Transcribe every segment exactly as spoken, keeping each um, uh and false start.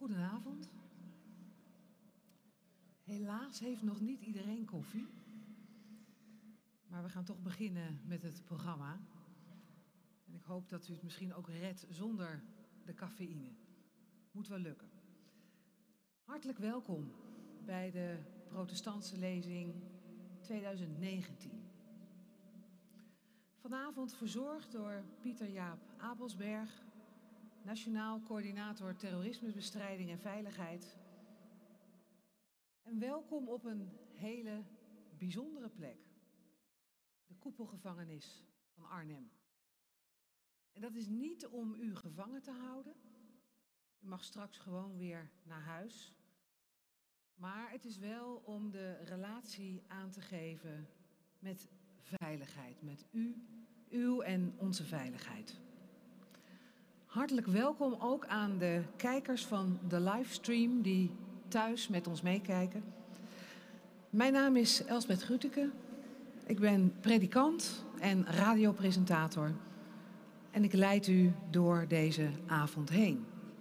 Goedenavond. Helaas heeft nog niet iedereen koffie. Maar we gaan toch beginnen met het programma. En ik hoop dat u het misschien ook redt zonder de cafeïne. Moet wel lukken. Hartelijk welkom bij de Protestantse lezing tweeduizend negentien. Vanavond verzorgd door Pieter Jaap Abelsberg, Nationaal Coördinator Terrorismebestrijding en Veiligheid. En welkom op een hele bijzondere plek. De koepelgevangenis van Arnhem. En dat is niet om u gevangen te houden. U mag straks gewoon weer naar huis. Maar het is wel om de relatie aan te geven met veiligheid. Met u, uw en onze veiligheid. Hartelijk welkom ook aan de kijkers van de livestream die thuis met ons meekijken. Mijn naam is Elsbeth Grütke. Ik ben predikant en radiopresentator. En ik leid u door deze avond heen.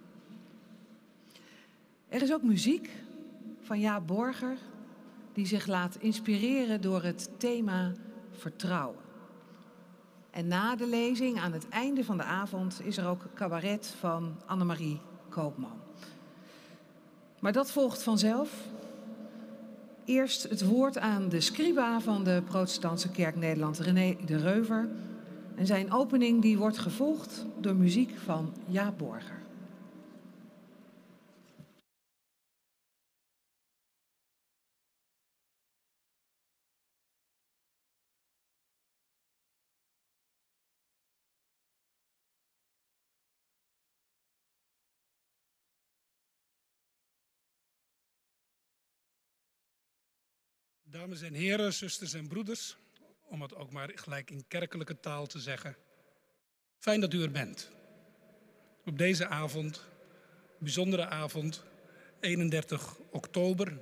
Er is ook muziek van Jaap Borger, die zich laat inspireren door het thema vertrouwen. En na de lezing, aan het einde van de avond, is er ook cabaret van Annemarie Koopman. Maar dat volgt vanzelf. Eerst het woord aan de scriba van de Protestantse Kerk Nederland, René de Reuver. En zijn opening die wordt gevolgd door muziek van Jaap Borger. Dames en heren, zusters en broeders, om het ook maar gelijk in kerkelijke taal te zeggen. Fijn dat u er bent. Op deze avond, bijzondere avond, eenendertig oktober.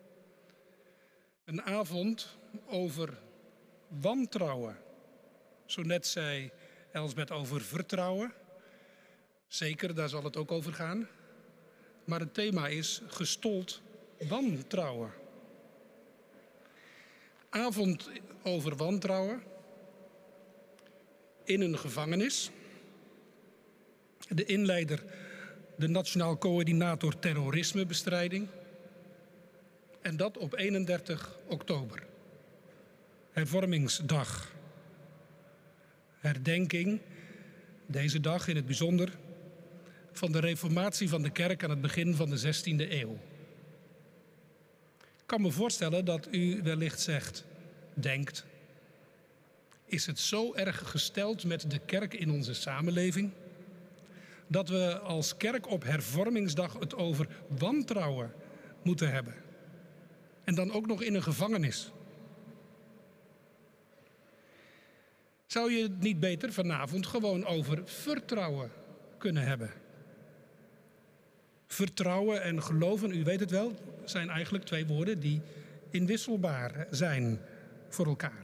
Een avond over wantrouwen. Zo net zei Elsbeth over vertrouwen. Zeker, daar zal het ook over gaan. Maar het thema is gestold wantrouwen. Avond over wantrouwen in een gevangenis. De inleider, de Nationaal Coördinator Terrorismebestrijding. En dat op eenendertig oktober. Hervormingsdag. Herdenking, deze dag in het bijzonder, van de reformatie van de kerk aan het begin van de zestiende eeuw. Ik kan me voorstellen dat u wellicht zegt, denkt, is het zo erg gesteld met de kerk in onze samenleving, dat we als kerk op hervormingsdag het over wantrouwen moeten hebben. En dan ook nog in een gevangenis. Zou je het niet beter vanavond gewoon over vertrouwen kunnen hebben? Vertrouwen en geloven, u weet het wel, zijn eigenlijk twee woorden die inwisselbaar zijn voor elkaar.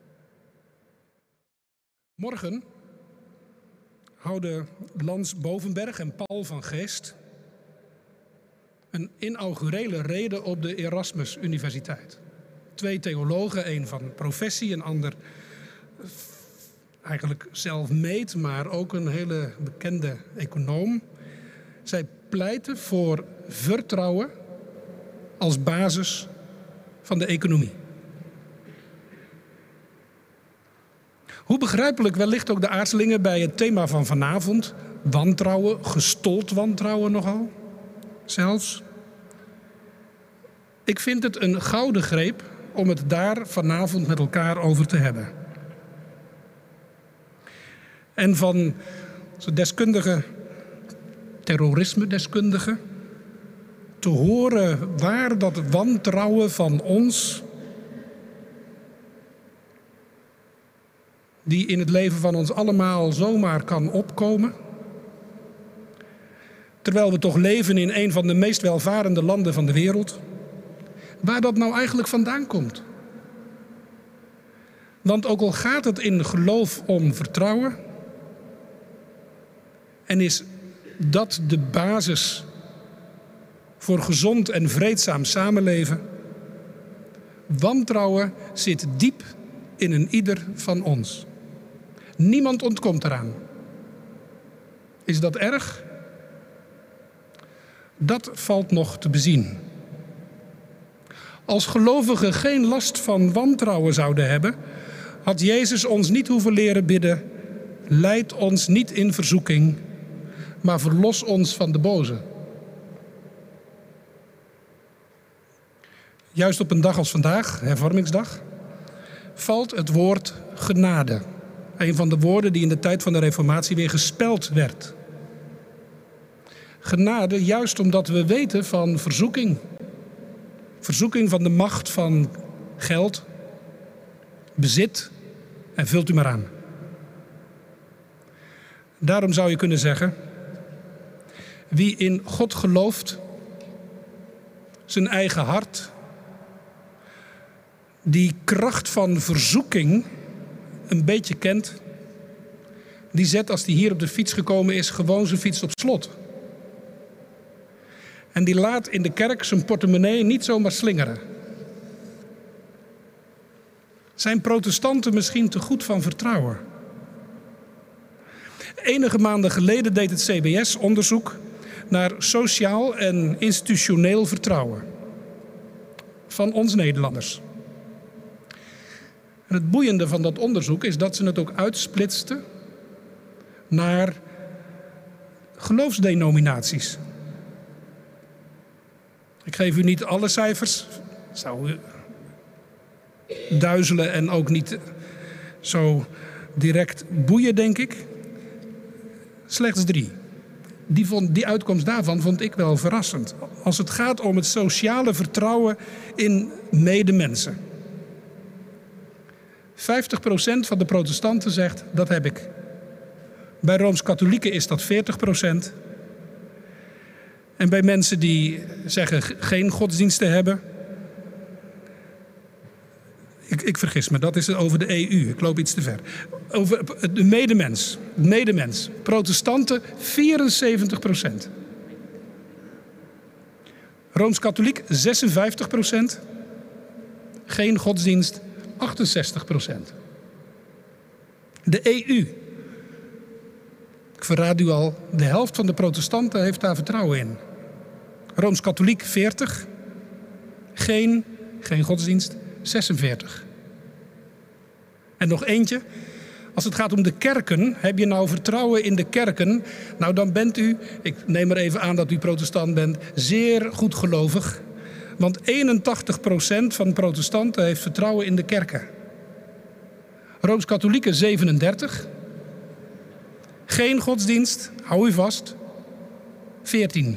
Morgen houden Lans Bovenberg en Paul van Geest een inaugurele rede op de Erasmus Universiteit. Twee theologen, één van professie, een ander eigenlijk self-made, maar ook een hele bekende econoom. Zij pleiten voor vertrouwen als basis van de economie. Hoe begrijpelijk wellicht ook de aarzelingen bij het thema van vanavond, wantrouwen, gestold wantrouwen nogal, zelfs. Ik vind het een gouden greep om het daar vanavond met elkaar over te hebben. En van deskundige, terrorisme-deskundige, te horen waar dat wantrouwen van ons, die in het leven van ons allemaal zomaar kan opkomen, terwijl we toch leven in een van de meest welvarende landen van de wereld, waar dat nou eigenlijk vandaan komt. Want ook al gaat het in geloof om vertrouwen, en is dat de basis voor gezond en vreedzaam samenleven. Wantrouwen zit diep in een ieder van ons. Niemand ontkomt eraan. Is dat erg? Dat valt nog te bezien. Als gelovigen geen last van wantrouwen zouden hebben, had Jezus ons niet hoeven leren bidden: leid ons niet in verzoeking, maar verlos ons van de boze. Juist op een dag als vandaag, hervormingsdag, valt het woord genade. Een van de woorden die in de tijd van de Reformatie weer gespeld werd. Genade, juist omdat we weten van verzoeking. Verzoeking van de macht van geld, bezit en vult u maar aan. Daarom zou je kunnen zeggen: wie in God gelooft, zijn eigen hart, die kracht van verzoeking een beetje kent, die zet als die hier op de fiets gekomen is gewoon zijn fiets op slot. En die laat in de kerk zijn portemonnee niet zomaar slingeren. Zijn protestanten misschien te goed van vertrouwen? Enige maanden geleden deed het C B S onderzoek naar sociaal en institutioneel vertrouwen van ons Nederlanders. En het boeiende van dat onderzoek is dat ze het ook uitsplitsten naar geloofsdenominaties. Ik geef u niet alle cijfers, zou u duizelen en ook niet zo direct boeien, denk ik. Slechts drie. Die, vond, die uitkomst daarvan vond ik wel verrassend. Als het gaat om het sociale vertrouwen in medemensen. vijftig procent van de protestanten zegt, dat heb ik. Bij Rooms-Katholieken is dat veertig procent. En bij mensen die zeggen geen godsdienst te hebben. Ik, ik vergis me, dat is over de E U. Ik loop iets te ver. Over de medemens. medemens. Protestanten vierenzeventig procent. Rooms-Katholiek zesenvijftig procent. Geen godsdienst achtenzestig procent. De E U. Ik verraad u al, de helft van de protestanten heeft daar vertrouwen in. Rooms-Katholiek veertig. Geen, geen godsdienst, zesenveertig. En nog eentje. Als het gaat om de kerken, heb je nou vertrouwen in de kerken? Nou, dan bent u, ik neem er even aan dat u protestant bent, zeer goedgelovig. Want eenentachtig procent van de protestanten heeft vertrouwen in de kerken. Rooms-Katholieken zevenendertig. Geen godsdienst, hou u vast, veertien.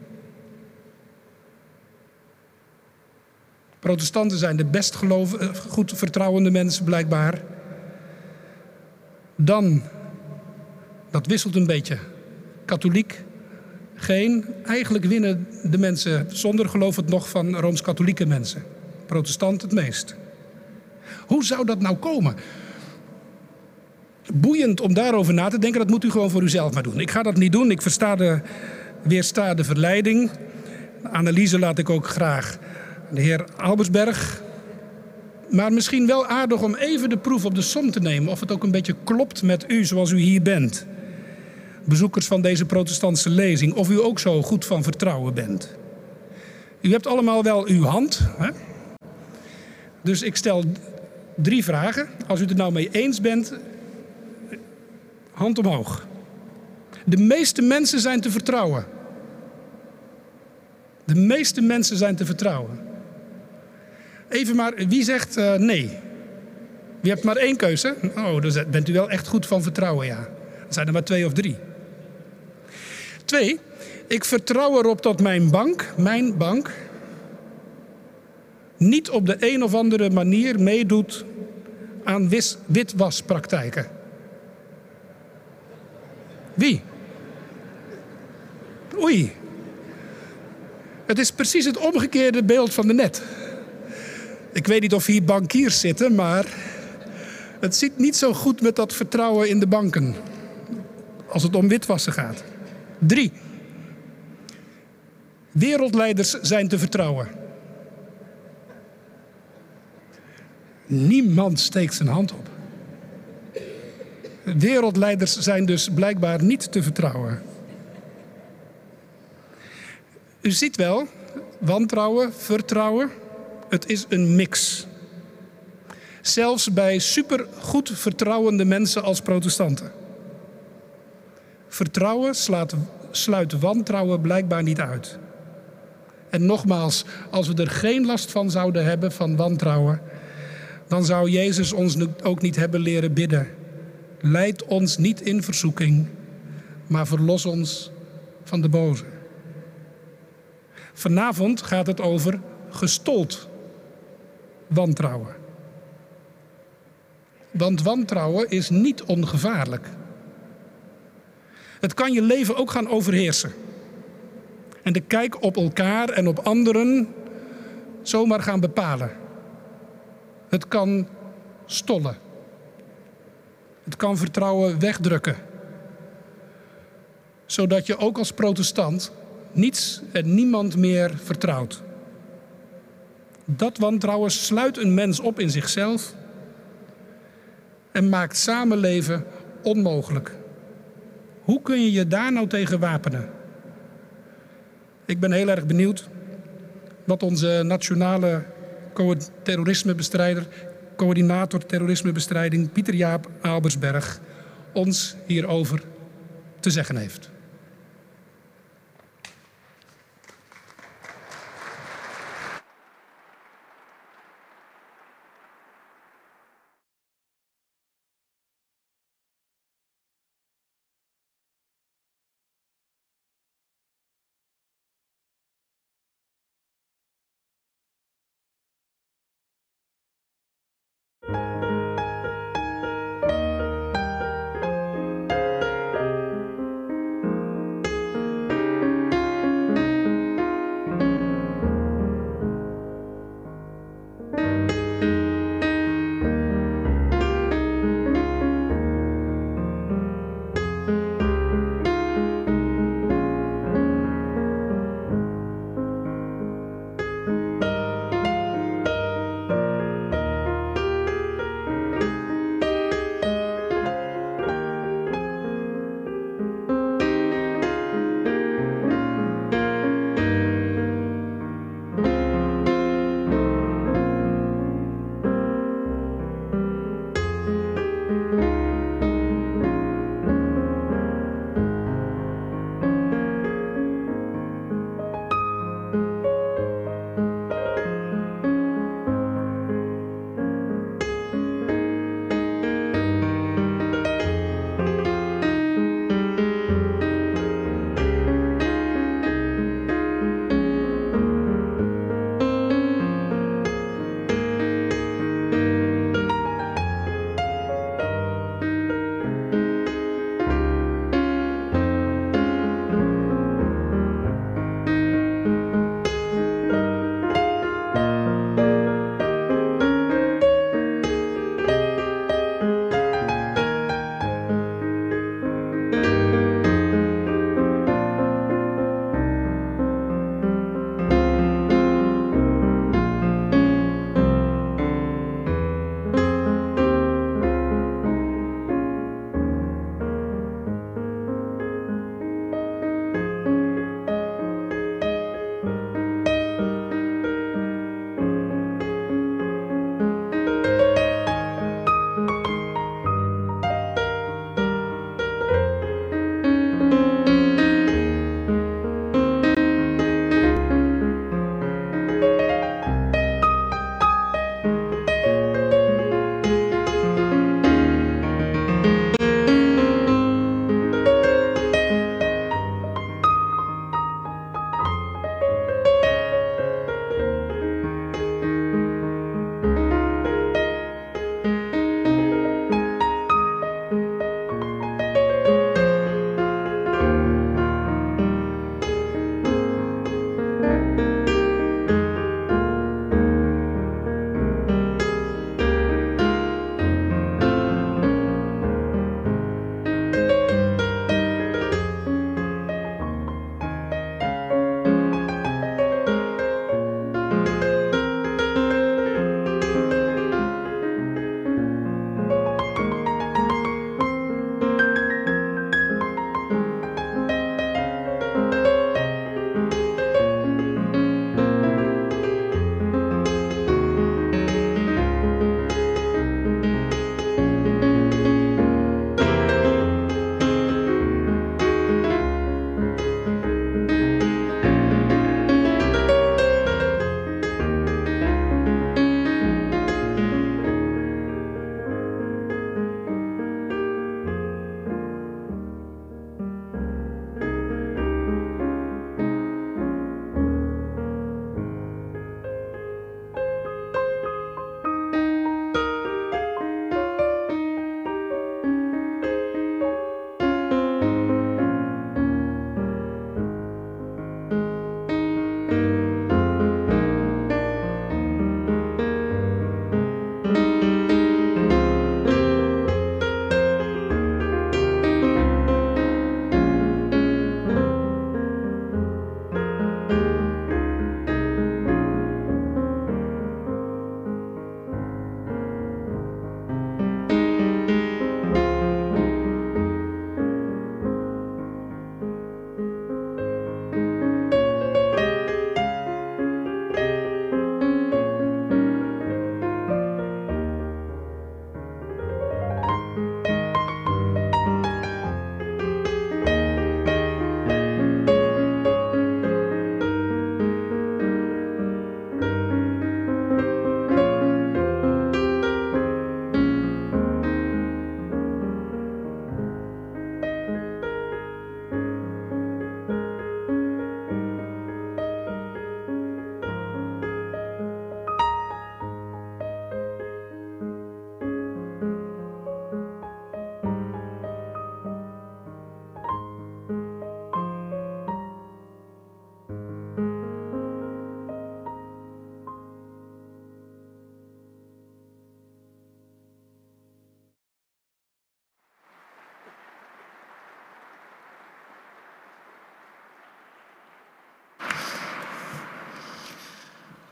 Protestanten zijn de best geloof, goed vertrouwende mensen blijkbaar. Dan, dat wisselt een beetje, katholiek, geen. Eigenlijk winnen de mensen zonder geloof het nog van Rooms-Katholieke mensen. Protestant het meest. Hoe zou dat nou komen? Boeiend om daarover na te denken, dat moet u gewoon voor uzelf maar doen. Ik ga dat niet doen, ik versta de, weersta de verleiding. De analyse laat ik ook graag de heer Albersberg. Maar misschien wel aardig om even de proef op de som te nemen of het ook een beetje klopt met u zoals u hier bent. Bezoekers van deze protestantse lezing, of u ook zo goed van vertrouwen bent. U hebt allemaal wel uw hand, hè? Dus ik stel drie vragen. Als u het er nou mee eens bent, hand omhoog. De meeste mensen zijn te vertrouwen. De meeste mensen zijn te vertrouwen. Even maar, wie zegt uh, nee? Wie hebt maar één keuze? Oh, dan bent u wel echt goed van vertrouwen, ja. Dan zijn er maar twee of drie. Twee, ik vertrouw erop dat mijn bank, mijn bank, niet op de een of andere manier meedoet aan wis, witwaspraktijken. Wie? Oei. Het is precies het omgekeerde beeld van de net. Ik weet niet of hier bankiers zitten, maar het zit niet zo goed met dat vertrouwen in de banken. Als het om witwassen gaat. Drie. Wereldleiders zijn te vertrouwen. Niemand steekt zijn hand op. Wereldleiders zijn dus blijkbaar niet te vertrouwen. U ziet wel, wantrouwen, vertrouwen, het is een mix. Zelfs bij supergoed vertrouwende mensen als protestanten. Vertrouwen slaat, sluit wantrouwen blijkbaar niet uit. En nogmaals, als we er geen last van zouden hebben, van wantrouwen, dan zou Jezus ons ook niet hebben leren bidden. Leid ons niet in verzoeking, maar verlos ons van de boze. Vanavond gaat het over gestold wantrouwen. Want wantrouwen is niet ongevaarlijk. Het kan je leven ook gaan overheersen. En de kijk op elkaar en op anderen zomaar gaan bepalen. Het kan stollen. Het kan vertrouwen wegdrukken. Zodat je ook als protestant niets en niemand meer vertrouwt. Dat wantrouwen sluit een mens op in zichzelf en maakt samenleven onmogelijk. Hoe kun je je daar nou tegen wapenen? Ik ben heel erg benieuwd wat onze nationale terrorismebestrijder, coördinator terrorismebestrijding, Pieter-Jaap Albersberg, ons hierover te zeggen heeft.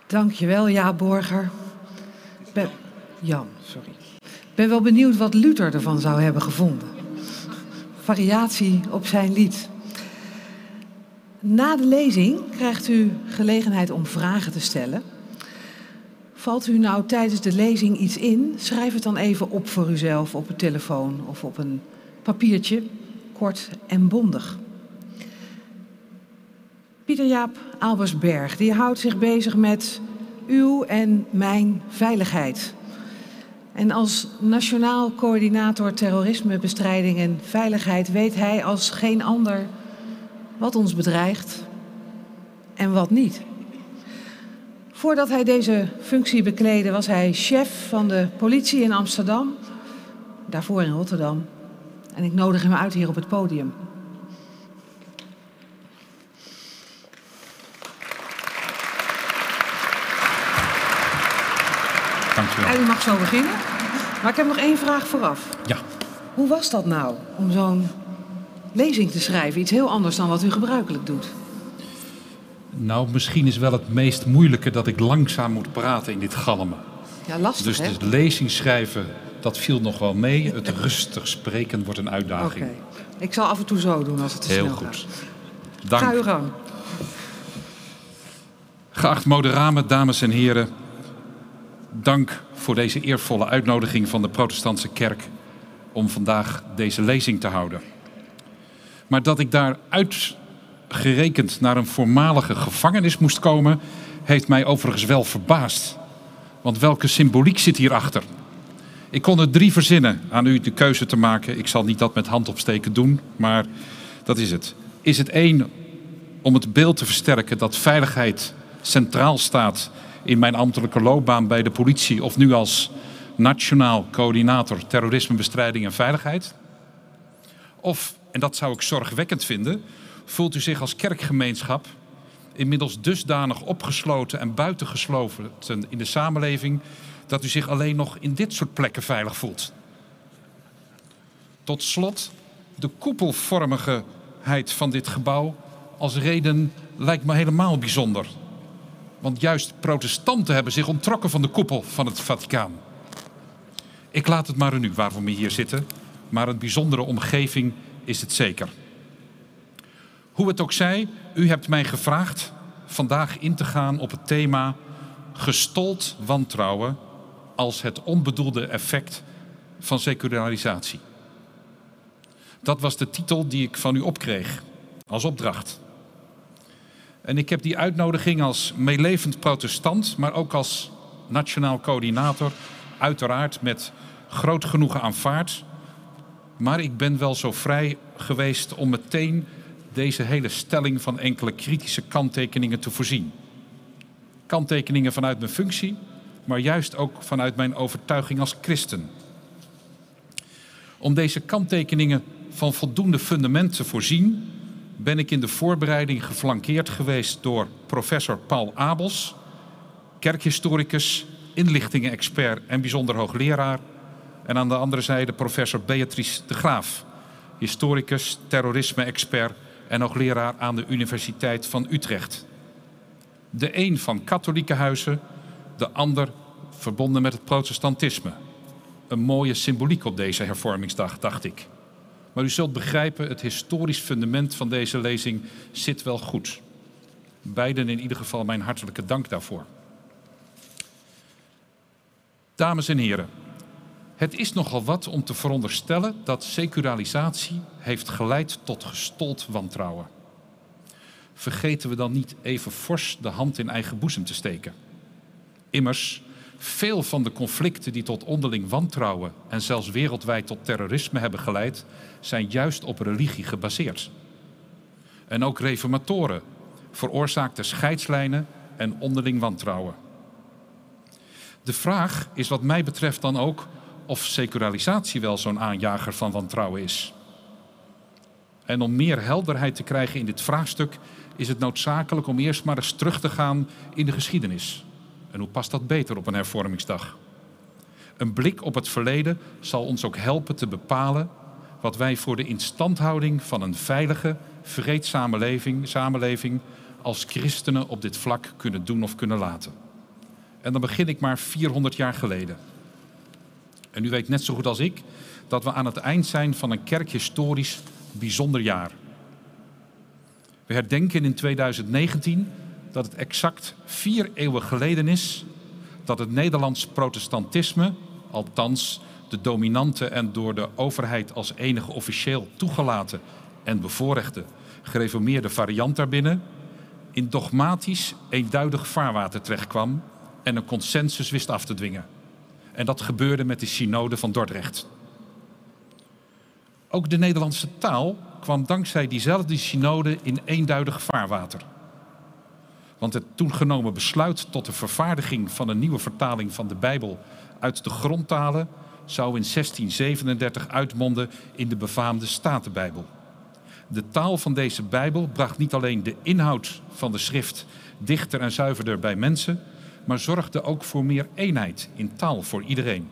Dankjewel, Jaap Borger. Ben... Jan, sorry. Ik ben wel benieuwd wat Luther ervan zou hebben gevonden. Variatie op zijn lied. Na de lezing krijgt u gelegenheid om vragen te stellen. Valt u nou tijdens de lezing iets in, schrijf het dan even op voor uzelf op uw telefoon of op een papiertje, kort en bondig. Pieter-Jaap Albersberg, die houdt zich bezig met uw en mijn veiligheid. En als Nationaal Coördinator Terrorismebestrijding en Veiligheid weet hij als geen ander wat ons bedreigt en wat niet. Voordat hij deze functie bekleedde was hij chef van de politie in Amsterdam, daarvoor in Rotterdam. En ik nodig hem uit hier op het podium. Dankjewel. Ja, u mag zo beginnen. Maar ik heb nog één vraag vooraf. Ja. Hoe was dat nou om zo'n lezing te schrijven? Iets heel anders dan wat u gebruikelijk doet. Nou, misschien is wel het meest moeilijke dat ik langzaam moet praten in dit galmen. Ja, lastig, dus hè? de lezing schrijven, dat viel nog wel mee. Het rustig spreken wordt een uitdaging. Oké. Okay. Ik zal af en toe zo doen als het te heel snel goed. gaat. Dank. Ga uw gang. Geacht moderamen, dames en heren. Dank voor deze eervolle uitnodiging van de Protestantse Kerk om vandaag deze lezing te houden. Maar dat ik daar uitgerekend naar een voormalige gevangenis moest komen, heeft mij overigens wel verbaasd. Want welke symboliek zit hierachter? Ik kon er drie verzinnen aan u de keuze te maken. Ik zal niet dat met handopsteken doen, maar dat is het. Is het één om het beeld te versterken dat veiligheid centraal staat in mijn ambtelijke loopbaan bij de politie of nu als Nationaal Coördinator Terrorismebestrijding en Veiligheid? Of, en dat zou ik zorgwekkend vinden, voelt u zich als kerkgemeenschap inmiddels dusdanig opgesloten en buitengesloten in de samenleving dat u zich alleen nog in dit soort plekken veilig voelt? Tot slot, de koepelvormigheid van dit gebouw als reden lijkt me helemaal bijzonder. Want juist protestanten hebben zich onttrokken van de koepel van het Vaticaan. Ik laat het maar aan u waarom we hier zitten, maar een bijzondere omgeving is het zeker. Hoe het ook zij, u hebt mij gevraagd vandaag in te gaan op het thema gestold wantrouwen als het onbedoelde effect van secularisatie. Dat was de titel die ik van u opkreeg als opdracht. En ik heb die uitnodiging als meelevend protestant, maar ook als nationaal coördinator, uiteraard met groot genoegen aanvaard. Maar ik ben wel zo vrij geweest om meteen deze hele stelling van enkele kritische kanttekeningen te voorzien. Kanttekeningen vanuit mijn functie, maar juist ook vanuit mijn overtuiging als christen. Om deze kanttekeningen van voldoende fundament te voorzien, ben ik in de voorbereiding geflankeerd geweest door professor Paul Abels, kerkhistoricus, inlichtingen-expert en bijzonder hoogleraar. En aan de andere zijde professor Beatrice de Graaf, historicus, terrorisme-expert en hoogleraar aan de Universiteit van Utrecht. De een van katholieke huizen, de ander verbonden met het protestantisme. Een mooie symboliek op deze hervormingsdag, dacht ik. Maar u zult begrijpen, het historisch fundament van deze lezing zit wel goed. Beiden in ieder geval mijn hartelijke dank daarvoor. Dames en heren, het is nogal wat om te veronderstellen dat secularisatie heeft geleid tot gestold wantrouwen. Vergeten we dan niet even fors de hand in eigen boezem te steken? Immers, veel van de conflicten die tot onderling wantrouwen en zelfs wereldwijd tot terrorisme hebben geleid, zijn juist op religie gebaseerd. En ook reformatoren veroorzaakten scheidslijnen en onderling wantrouwen. De vraag is wat mij betreft dan ook of secularisatie wel zo'n aanjager van wantrouwen is. En om meer helderheid te krijgen in dit vraagstuk is het noodzakelijk om eerst maar eens terug te gaan in de geschiedenis. En hoe past dat beter op een hervormingsdag? Een blik op het verleden zal ons ook helpen te bepalen wat wij voor de instandhouding van een veilige, vreedzame leving, samenleving als christenen op dit vlak kunnen doen of kunnen laten. En dan begin ik maar vierhonderd jaar geleden. En u weet net zo goed als ik dat we aan het eind zijn van een kerkhistorisch bijzonder jaar. We herdenken in tweeduizend negentien dat het exact vier eeuwen geleden is dat het Nederlands protestantisme, althans de dominante en door de overheid als enige officieel toegelaten en bevoorrechte gereformeerde variant daarbinnen, in dogmatisch eenduidig vaarwater terechtkwam en een consensus wist af te dwingen. En dat gebeurde met de synode van Dordrecht. Ook de Nederlandse taal kwam dankzij diezelfde synode in eenduidig vaarwater. Want het toen genomen besluit tot de vervaardiging van een nieuwe vertaling van de Bijbel uit de grondtalen zou in zestien zevenendertig uitmonden in de befaamde Statenbijbel. De taal van deze Bijbel bracht niet alleen de inhoud van de schrift dichter en zuiverder bij mensen, maar zorgde ook voor meer eenheid in taal voor iedereen.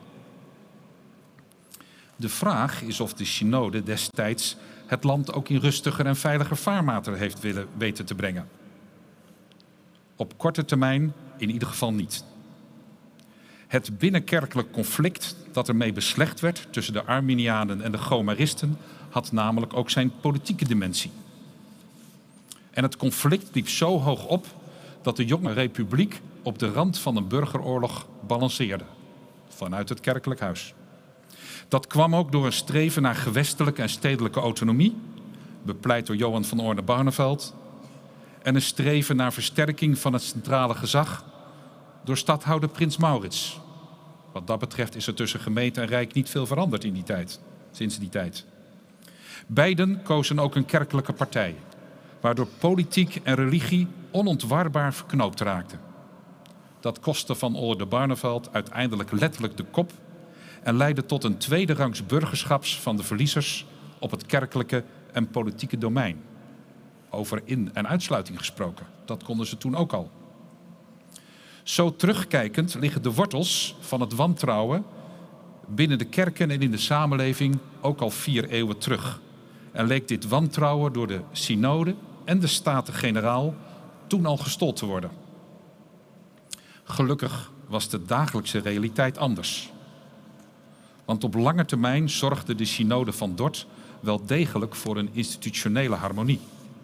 De vraag is of de synode destijds het land ook in rustiger en veiliger vaarwater heeft willen weten te brengen. Op korte termijn in ieder geval niet. Het binnenkerkelijk conflict dat ermee beslecht werd tussen de Arminianen en de Gomaristen had namelijk ook zijn politieke dimensie. En het conflict liep zo hoog op dat de jonge republiek op de rand van een burgeroorlog balanceerde, vanuit het kerkelijk huis. Dat kwam ook door een streven naar gewestelijke en stedelijke autonomie, bepleit door Johan van Orne-Barneveld, en een streven naar versterking van het centrale gezag door stadhouder Prins Maurits. Wat dat betreft is er tussen gemeente en rijk niet veel veranderd in die tijd, sinds die tijd. Beiden kozen ook een kerkelijke partij, waardoor politiek en religie onontwarbaar verknoopt raakten. Dat kostte van Orne-Barneveld uiteindelijk letterlijk de kop en leidde tot een tweederangs burgerschaps van de verliezers op het kerkelijke en politieke domein. Over in- en uitsluiting gesproken, dat konden ze toen ook al. Zo terugkijkend liggen de wortels van het wantrouwen binnen de kerken en in de samenleving ook al vier eeuwen terug. En leek dit wantrouwen door de synode en de Staten-Generaal toen al gestold te worden. Gelukkig was de dagelijkse realiteit anders. Want op lange termijn zorgde de synode van Dort wel degelijk voor een institutionele harmonie.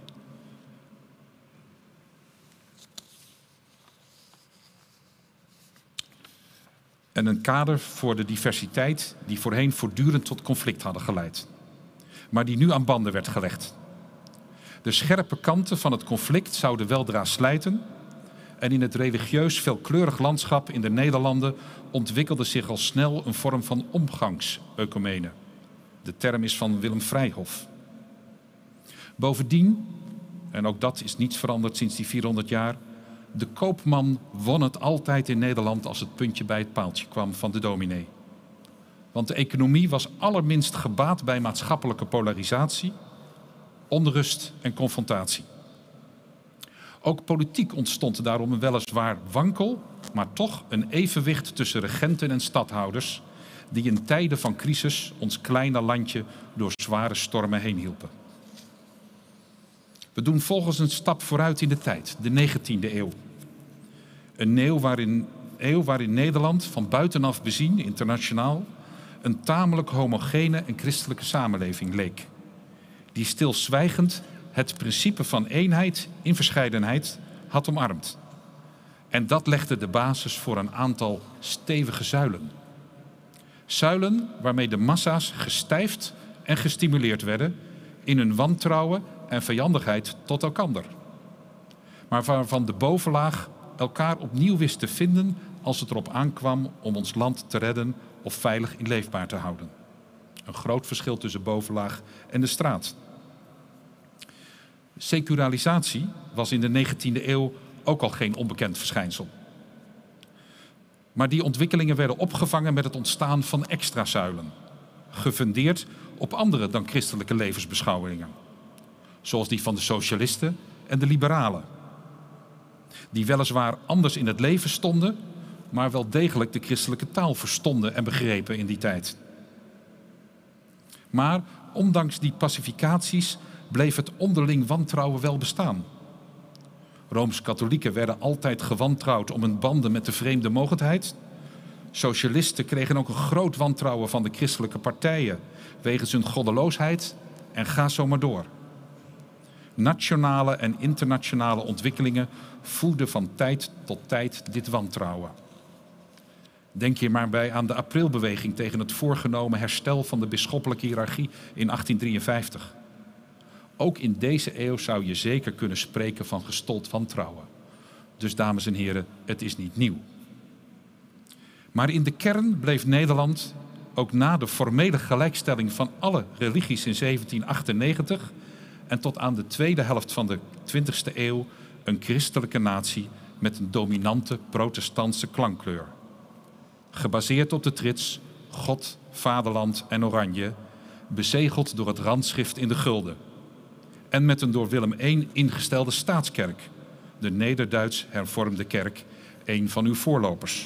En een kader voor de diversiteit die voorheen voortdurend tot conflict hadden geleid, maar die nu aan banden werd gelegd. De scherpe kanten van het conflict zouden weldra slijten en in het religieus veelkleurig landschap in de Nederlanden ontwikkelde zich al snel een vorm van omgangs-ecumene. De term is van Willem Vrijhof. Bovendien, en ook dat is niets veranderd sinds die vierhonderd jaar, de koopman won het altijd in Nederland als het puntje bij het paaltje kwam van de dominee. Want de economie was allerminst gebaat bij maatschappelijke polarisatie, onrust en confrontatie. Ook politiek ontstond daarom een weliswaar wankel, maar toch een evenwicht tussen regenten en stadhouders die in tijden van crisis ons kleine landje door zware stormen heen hielpen. We doen volgens een stap vooruit in de tijd, de negentiende eeuw. Een eeuw waarin, eeuw waarin Nederland van buitenaf bezien, internationaal, een tamelijk homogene en christelijke samenleving leek. Die stilzwijgend het principe van eenheid in verscheidenheid had omarmd. En dat legde de basis voor een aantal stevige zuilen. Zuilen waarmee de massa's gestijfd en gestimuleerd werden in hun wantrouwen en vijandigheid tot elkander. Maar waarvan de bovenlaag elkaar opnieuw wist te vinden als het erop aankwam om ons land te redden of veilig inleefbaar te houden. Een groot verschil tussen bovenlaag en de straat. Secularisatie was in de negentiende eeuw ook al geen onbekend verschijnsel. Maar die ontwikkelingen werden opgevangen met het ontstaan van extra zuilen, gefundeerd op andere dan christelijke levensbeschouwingen, zoals die van de socialisten en de liberalen, die weliswaar anders in het leven stonden, maar wel degelijk de christelijke taal verstonden en begrepen in die tijd. Maar ondanks die pacificaties bleef het onderling wantrouwen wel bestaan. Rooms-katholieken werden altijd gewantrouwd om hun banden met de vreemde mogendheid. Socialisten kregen ook een groot wantrouwen van de christelijke partijen wegens hun goddeloosheid en ga zo maar door. Nationale en internationale ontwikkelingen voeden van tijd tot tijd dit wantrouwen. Denk hier maar bij aan de Aprilbeweging tegen het voorgenomen herstel van de bisschoppelijke hiërarchie in achttien drieënvijftig. Ook in deze eeuw zou je zeker kunnen spreken van gestold wantrouwen. Dus dames en heren, het is niet nieuw. Maar in de kern bleef Nederland, ook na de formele gelijkstelling van alle religies in zeventien achtennegentig en tot aan de tweede helft van de twintigste eeuw, een christelijke natie met een dominante protestantse klankkleur. Gebaseerd op de trits God, Vaderland en Oranje, bezegeld door het randschrift in de gulden. En met een door Willem de Eerste ingestelde staatskerk, de Nederduits hervormde kerk, een van uw voorlopers.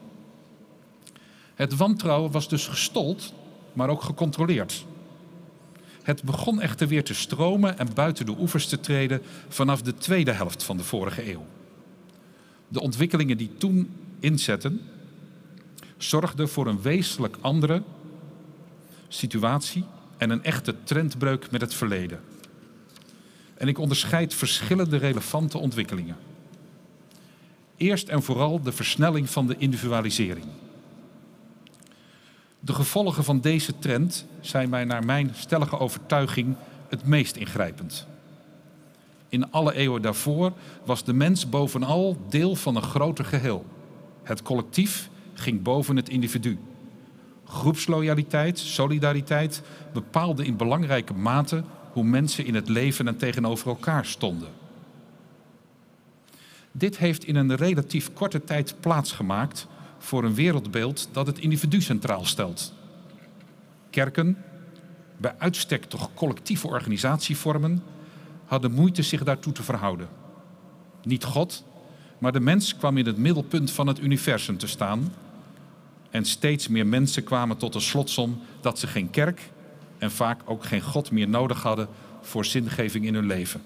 Het wantrouwen was dus gestold, maar ook gecontroleerd. Het begon echter weer te stromen en buiten de oevers te treden vanaf de tweede helft van de vorige eeuw. De ontwikkelingen die toen inzetten, zorgden voor een wezenlijk andere situatie en een echte trendbreuk met het verleden. En ik onderscheid verschillende relevante ontwikkelingen. Eerst en vooral de versnelling van de individualisering. De gevolgen van deze trend zijn mij naar mijn stellige overtuiging het meest ingrijpend. In alle eeuwen daarvoor was de mens bovenal deel van een groter geheel. Het collectief ging boven het individu. Groepsloyaliteit, solidariteit bepaalde in belangrijke mate hoe mensen in het leven en tegenover elkaar stonden. Dit heeft in een relatief korte tijd plaatsgemaakt voor een wereldbeeld dat het individu centraal stelt. Kerken, bij uitstek toch collectieve organisatievormen, hadden moeite zich daartoe te verhouden. Niet God, maar de mens kwam in het middelpunt van het universum te staan en steeds meer mensen kwamen tot de slotsom dat ze geen kerk en vaak ook geen God meer nodig hadden voor zingeving in hun leven.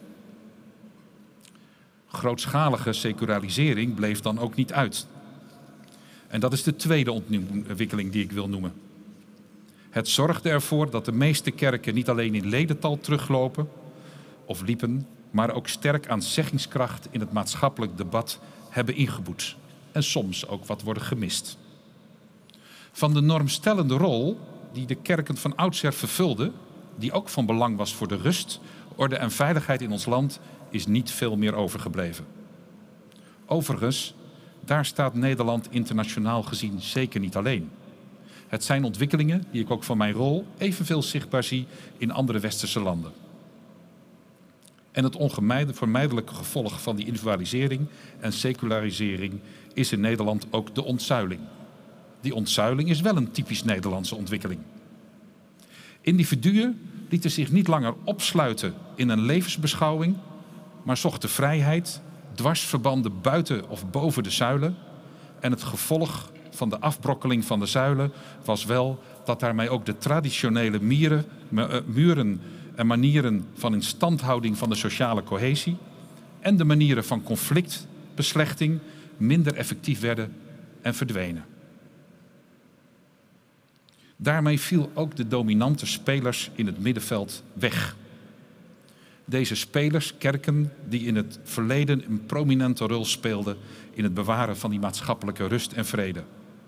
Grootschalige secularisering bleef dan ook niet uit. En dat is de tweede ontwikkeling die ik wil noemen. Het zorgde ervoor dat de meeste kerken niet alleen in ledental teruglopen of liepen, maar ook sterk aan zeggingskracht in het maatschappelijk debat hebben ingeboet. En soms ook wat worden gemist. Van de normstellende rol die de kerken van oudsher vervulden, die ook van belang was voor de rust, orde en veiligheid in ons land, is niet veel meer overgebleven. Overigens, daar staat Nederland internationaal gezien zeker niet alleen. Het zijn ontwikkelingen die ik ook van mijn rol evenveel zichtbaar zie in andere westerse landen. En het onvermijdelijke gevolg van die individualisering en secularisering is in Nederland ook de ontzuiling. Die ontzuiling is wel een typisch Nederlandse ontwikkeling. Individuen lieten zich niet langer opsluiten in een levensbeschouwing, maar zochten vrijheid, dwarsverbanden buiten of boven de zuilen. En het gevolg van de afbrokkeling van de zuilen was wel dat daarmee ook de traditionele mieren, muren en manieren van instandhouding van de sociale cohesie en de manieren van conflictbeslechting minder effectief werden en verdwenen. Daarmee viel ook de dominante spelers in het middenveld weg. Deze spelers, kerken die in het verleden een prominente rol speelden in het bewaren van die maatschappelijke rust en vrede.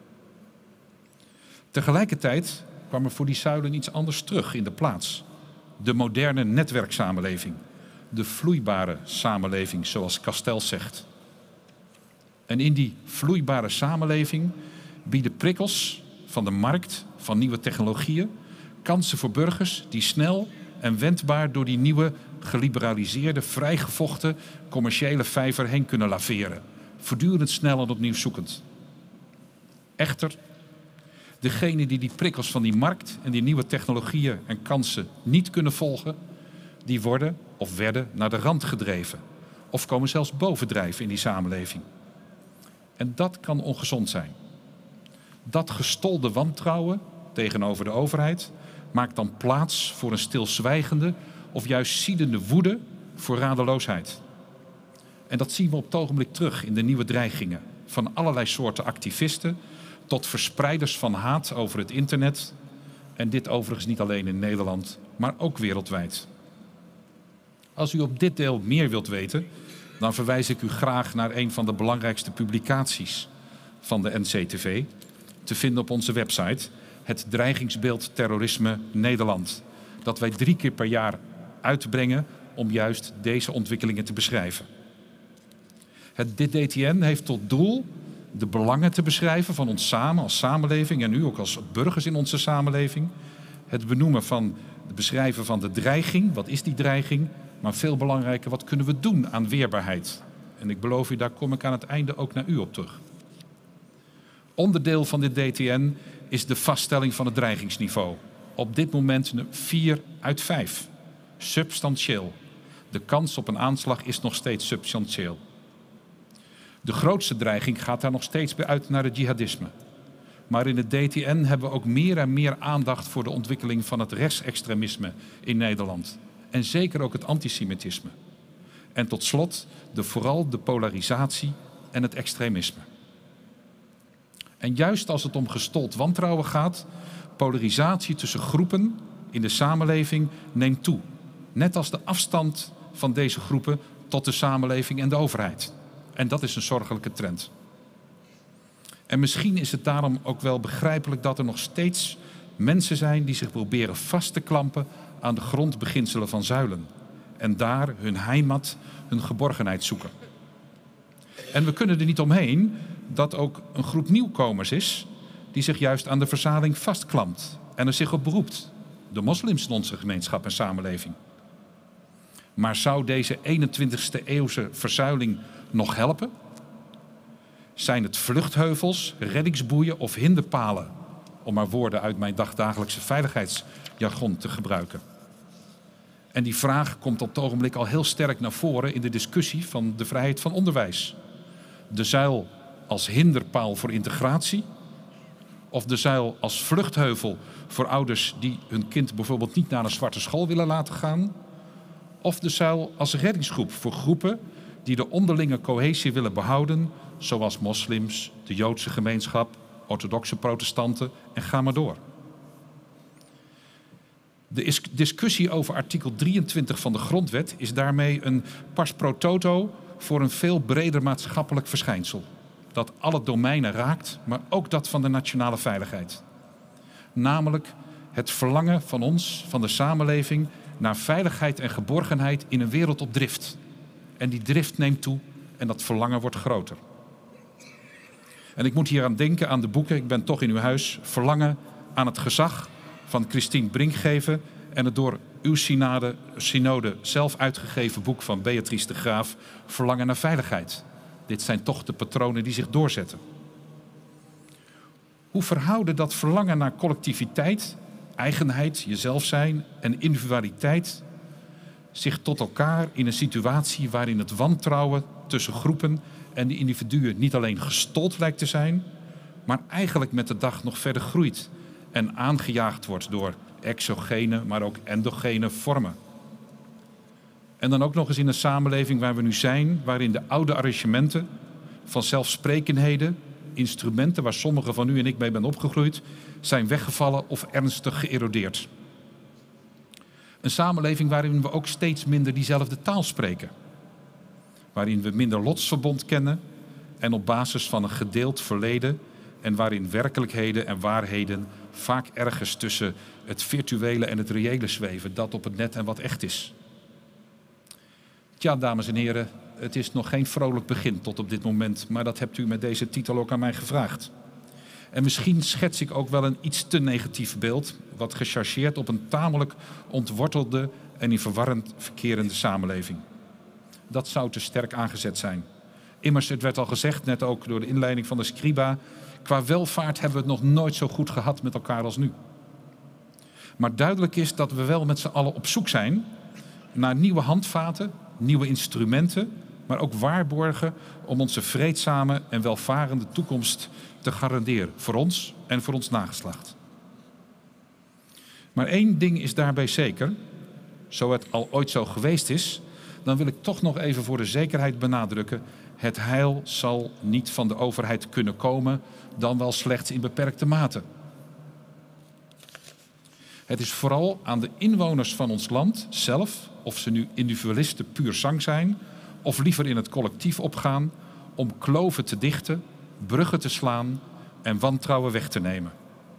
Tegelijkertijd kwam er voor die zuilen iets anders terug in de plaats. De moderne netwerksamenleving, de vloeibare samenleving zoals Castells zegt. En in die vloeibare samenleving bieden prikkels van de markt, van nieuwe technologieën, kansen voor burgers die snel en wendbaar door die nieuwe, geliberaliseerde, vrijgevochten commerciële vijver heen kunnen laveren. Voortdurend snel en opnieuw zoekend. Echter, degenen die die prikkels van die markt en die nieuwe technologieën en kansen niet kunnen volgen, die worden of werden naar de rand gedreven. Of komen zelfs bovendrijven in die samenleving. En dat kan ongezond zijn. Dat gestolde wantrouwen tegenover de overheid maakt dan plaats voor een stilzwijgende of juist ziedende woede voor radeloosheid. En dat zien we op het ogenblik terug in de nieuwe dreigingen. Van allerlei soorten activisten tot verspreiders van haat over het internet. En dit overigens niet alleen in Nederland, maar ook wereldwijd. Als u op dit deel meer wilt weten, dan verwijs ik u graag naar een van de belangrijkste publicaties van de N C T V. Te vinden op onze website, het Dreigingsbeeld Terrorisme Nederland. Dat wij drie keer per jaar uitbrengen om juist deze ontwikkelingen te beschrijven. Het D D T N heeft tot doel de belangen te beschrijven van ons samen als samenleving en u ook als burgers in onze samenleving. Het benoemen van, het beschrijven van de dreiging, wat is die dreiging? Maar veel belangrijker, wat kunnen we doen aan weerbaarheid? En ik beloof u, daar kom ik aan het einde ook naar u op terug. Onderdeel van dit D T N is de vaststelling van het dreigingsniveau. Op dit moment vier uit vijf. Substantieel. De kans op een aanslag is nog steeds substantieel. De grootste dreiging gaat daar nog steeds bij uit naar het jihadisme. Maar in het D T N hebben we ook meer en meer aandacht voor de ontwikkeling van het rechtsextremisme in Nederland. En zeker ook het antisemitisme. En tot slot de, vooral de polarisatie en het extremisme. En juist als het om gestold wantrouwen gaat, polarisatie tussen groepen in de samenleving neemt toe. Net als de afstand van deze groepen tot de samenleving en de overheid. En dat is een zorgelijke trend. En misschien is het daarom ook wel begrijpelijk dat er nog steeds mensen zijn die zich proberen vast te klampen aan de grondbeginselen van Zuilen. En daar hun heimat, hun geborgenheid zoeken. En we kunnen er niet omheen dat ook een groep nieuwkomers is die zich juist aan de verzaling vastklampt en er zich op beroept. De moslims in onze gemeenschap en samenleving. Maar zou deze eenentwintigste eeuwse verzuiling nog helpen? Zijn het vluchtheuvels, reddingsboeien of hinderpalen? Om maar woorden uit mijn dagdagelijkse veiligheidsjargon te gebruiken. En die vraag komt op het ogenblik al heel sterk naar voren in de discussie van de vrijheid van onderwijs. De zuil als hinderpaal voor integratie? Of de zuil als vluchtheuvel voor ouders die hun kind bijvoorbeeld niet naar een zwarte school willen laten gaan? Of de zuil als reddingsgroep voor groepen die de onderlinge cohesie willen behouden, zoals moslims, de Joodse gemeenschap, orthodoxe protestanten en ga maar door. De discussie over artikel drieëntwintig van de Grondwet is daarmee een pas pro toto voor een veel breder maatschappelijk verschijnsel. Dat alle domeinen raakt, maar ook dat van de nationale veiligheid. Namelijk het verlangen van ons, van de samenleving, naar veiligheid en geborgenheid in een wereld op drift. En die drift neemt toe en dat verlangen wordt groter. En ik moet hier aan denken aan de boeken, ik ben toch in uw huis, Verlangen aan het gezag van Christine Brinkgeven en het door uw synode, synode zelf uitgegeven boek van Beatrice de Graaf, Verlangen naar veiligheid. Dit zijn toch de patronen die zich doorzetten. Hoe verhouden dat verlangen naar collectiviteit, eigenheid, jezelf zijn en individualiteit zich tot elkaar in een situatie waarin het wantrouwen tussen groepen en de individuen niet alleen gestold lijkt te zijn, maar eigenlijk met de dag nog verder groeit en aangejaagd wordt door exogene, maar ook endogene vormen. En dan ook nog eens in een samenleving waar we nu zijn, waarin de oude arrangementen, vanzelfsprekendheden, instrumenten waar sommigen van u en ik mee ben opgegroeid, zijn weggevallen of ernstig geërodeerd. Een samenleving waarin we ook steeds minder diezelfde taal spreken. Waarin we minder lotsverbond kennen en op basis van een gedeeld verleden en waarin werkelijkheden en waarheden vaak ergens tussen het virtuele en het reële zweven, dat op het net en wat echt is. Tja, dames en heren, het is nog geen vrolijk begin tot op dit moment, maar dat hebt u met deze titel ook aan mij gevraagd. En misschien schets ik ook wel een iets te negatief beeld, wat gechargeerd op een tamelijk ontwortelde en in verwarrend verkerende samenleving. Dat zou te sterk aangezet zijn. Immers, het werd al gezegd, net ook door de inleiding van de Scriba, qua welvaart hebben we het nog nooit zo goed gehad met elkaar als nu. Maar duidelijk is dat we wel met z'n allen op zoek zijn naar nieuwe handvaten, nieuwe instrumenten, maar ook waarborgen om onze vreedzame en welvarende toekomst te garanderen. Voor ons en voor ons nageslacht. Maar één ding is daarbij zeker, zo het al ooit zo geweest is, dan wil ik toch nog even voor de zekerheid benadrukken: het heil zal niet van de overheid kunnen komen, dan wel slechts in beperkte mate. Het is vooral aan de inwoners van ons land zelf, of ze nu individualisten puur zang zijn, of liever in het collectief opgaan, om kloven te dichten, bruggen te slaan en wantrouwen weg te nemen.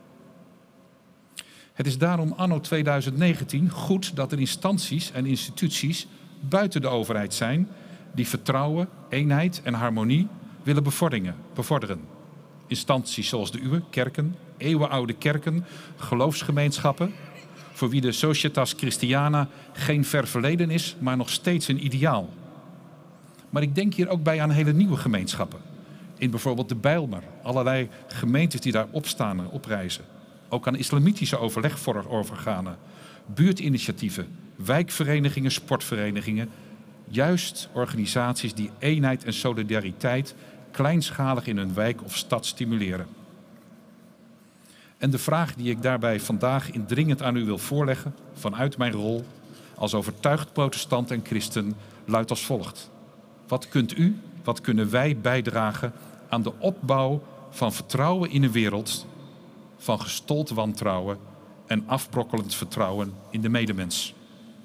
Het is daarom anno tweeduizend negentien goed dat er instanties en instituties buiten de overheid zijn die vertrouwen, eenheid en harmonie willen bevorderen. Instanties zoals de uwe, kerken, eeuwenoude kerken, geloofsgemeenschappen, voor wie de Societas Christiana geen ver verleden is, maar nog steeds een ideaal. Maar ik denk hier ook bij aan hele nieuwe gemeenschappen. In bijvoorbeeld de Bijlmer, allerlei gemeentes die daar opstaan en oprijzen. Ook aan islamitische overlegorganen, buurtinitiatieven, wijkverenigingen, sportverenigingen. Juist organisaties die eenheid en solidariteit kleinschalig in hun wijk of stad stimuleren. En de vraag die ik daarbij vandaag indringend aan u wil voorleggen, vanuit mijn rol als overtuigd protestant en christen, luidt als volgt. Wat kunt u, wat kunnen wij bijdragen aan de opbouw van vertrouwen in een wereld van gestold wantrouwen en afbrokkelend vertrouwen in de medemens?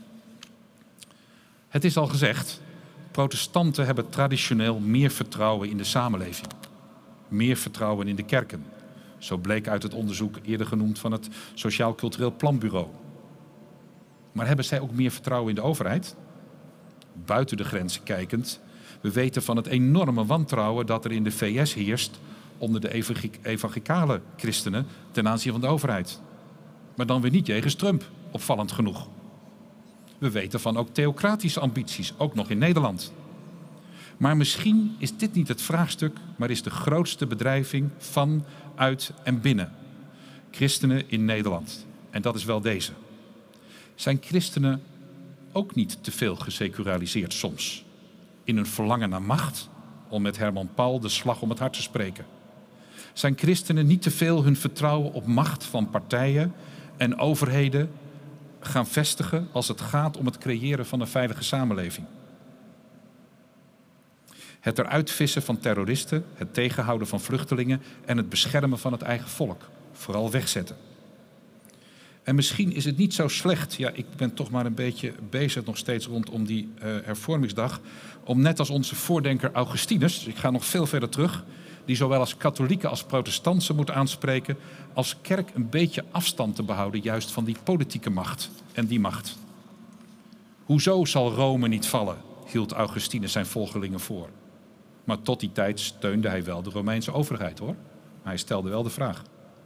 Het is al gezegd, protestanten hebben traditioneel meer vertrouwen in de samenleving. Meer vertrouwen in de kerken. Zo bleek uit het onderzoek eerder genoemd van het Sociaal Cultureel Planbureau. Maar hebben zij ook meer vertrouwen in de overheid? Buiten de grenzen kijkend, we weten van het enorme wantrouwen dat er in de V S heerst onder de evangelicale christenen ten aanzien van de overheid. Maar dan weer niet jegens Trump, opvallend genoeg. We weten van ook theocratische ambities, ook nog in Nederland. Maar misschien is dit niet het vraagstuk, maar is de grootste bedreiging van, uit en binnen christenen in Nederland. En dat is wel deze. Zijn christenen ook niet te veel geseculariseerd soms? In een verlangen naar macht, om met Herman Paul de slag om het hart te spreken. Zijn christenen niet te veel hun vertrouwen op macht van partijen en overheden gaan vestigen als het gaat om het creëren van een veilige samenleving? Het eruit vissen van terroristen, het tegenhouden van vluchtelingen en het beschermen van het eigen volk. Vooral wegzetten. En misschien is het niet zo slecht, ja, ik ben toch maar een beetje bezig nog steeds rondom die uh, hervormingsdag, om net als onze voordenker Augustinus, ik ga nog veel verder terug, die zowel als katholieken als protestanten moet aanspreken, als kerk een beetje afstand te behouden juist van die politieke macht en die macht. Hoezo zal Rome niet vallen, hield Augustinus zijn volgelingen voor. Maar tot die tijd steunde hij wel de Romeinse overheid, hoor. Maar hij stelde wel de vraag.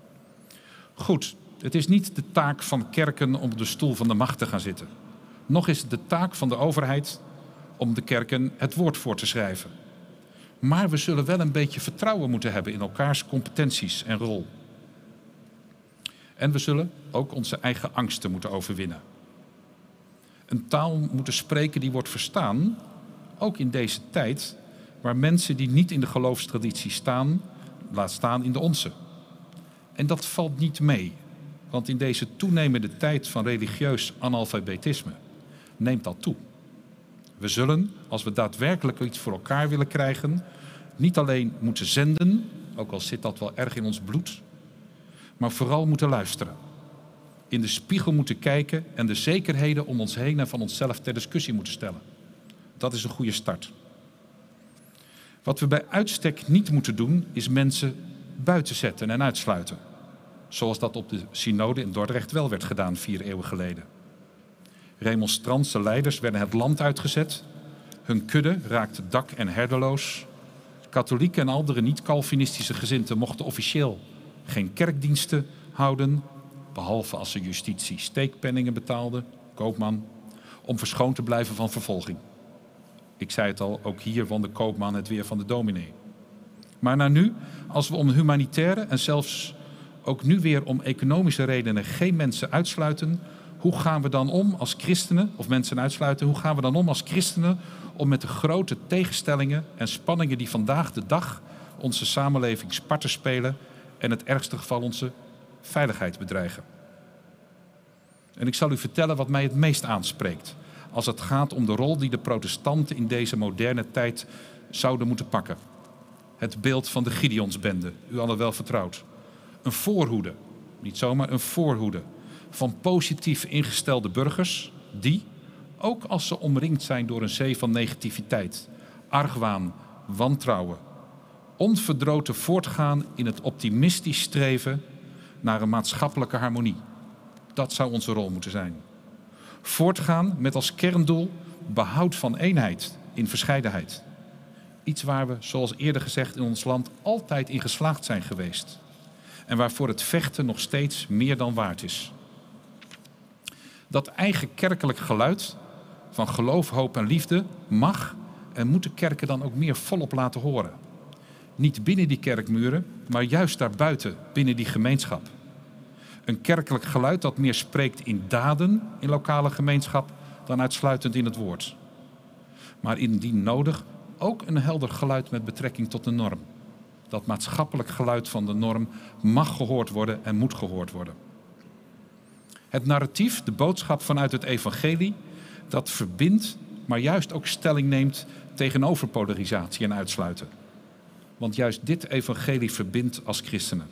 Goed, het is niet de taak van kerken om op de stoel van de macht te gaan zitten. Nog is het de taak van de overheid om de kerken het woord voor te schrijven. Maar we zullen wel een beetje vertrouwen moeten hebben in elkaars competenties en rol. En we zullen ook onze eigen angsten moeten overwinnen. Een taal moeten spreken die wordt verstaan, ook in deze tijd, waar mensen die niet in de geloofstraditie staan, laat staan in de onze. En dat valt niet mee, want in deze toenemende tijd van religieus analfabetisme neemt dat toe. We zullen, als we daadwerkelijk iets voor elkaar willen krijgen, niet alleen moeten zenden, ook al zit dat wel erg in ons bloed, maar vooral moeten luisteren. In de spiegel moeten kijken en de zekerheden om ons heen en van onszelf ter discussie moeten stellen. Dat is een goede start. Wat we bij uitstek niet moeten doen, is mensen buiten zetten en uitsluiten. Zoals dat op de synode in Dordrecht wel werd gedaan vier eeuwen geleden. Remonstrantse leiders werden het land uitgezet. Hun kudde raakte dak- en herderloos. Katholieken en andere niet-Calvinistische gezinten mochten officieel geen kerkdiensten houden, behalve als ze justitie steekpenningen betaalden, koopman, om verschoond te blijven van vervolging. Ik zei het al, ook hier won de koopman het weer van de dominee. Maar naar nu, als we om humanitaire en zelfs ook nu weer om economische redenen geen mensen uitsluiten, hoe gaan we dan om als christenen, of mensen uitsluiten, hoe gaan we dan om als christenen om met de grote tegenstellingen en spanningen die vandaag de dag onze samenleving sparten spelen en in het ergste geval onze veiligheid bedreigen? En ik zal u vertellen wat mij het meest aanspreekt. als het gaat om de rol die de protestanten in deze moderne tijd zouden moeten pakken. Het beeld van de Gideonsbende, u allen wel vertrouwd. Een voorhoede, niet zomaar een voorhoede, van positief ingestelde burgers die, ook als ze omringd zijn door een zee van negativiteit, argwaan, wantrouwen, onverdroten voortgaan in het optimistisch streven naar een maatschappelijke harmonie. Dat zou onze rol moeten zijn. Voortgaan met als kerndoel behoud van eenheid in verscheidenheid. Iets waar we, zoals eerder gezegd, in ons land altijd in geslaagd zijn geweest. En waarvoor het vechten nog steeds meer dan waard is. Dat eigen kerkelijk geluid van geloof, hoop en liefde mag en moeten kerken dan ook meer volop laten horen. Niet binnen die kerkmuren, maar juist daarbuiten, binnen die gemeenschap. Een kerkelijk geluid dat meer spreekt in daden in lokale gemeenschap dan uitsluitend in het woord. Maar indien nodig ook een helder geluid met betrekking tot de norm. Dat maatschappelijk geluid van de norm mag gehoord worden en moet gehoord worden. Het narratief, de boodschap vanuit het evangelie, dat verbindt, maar juist ook stelling neemt tegenover polarisatie en uitsluiten. Want juist dit evangelie verbindt als christenen.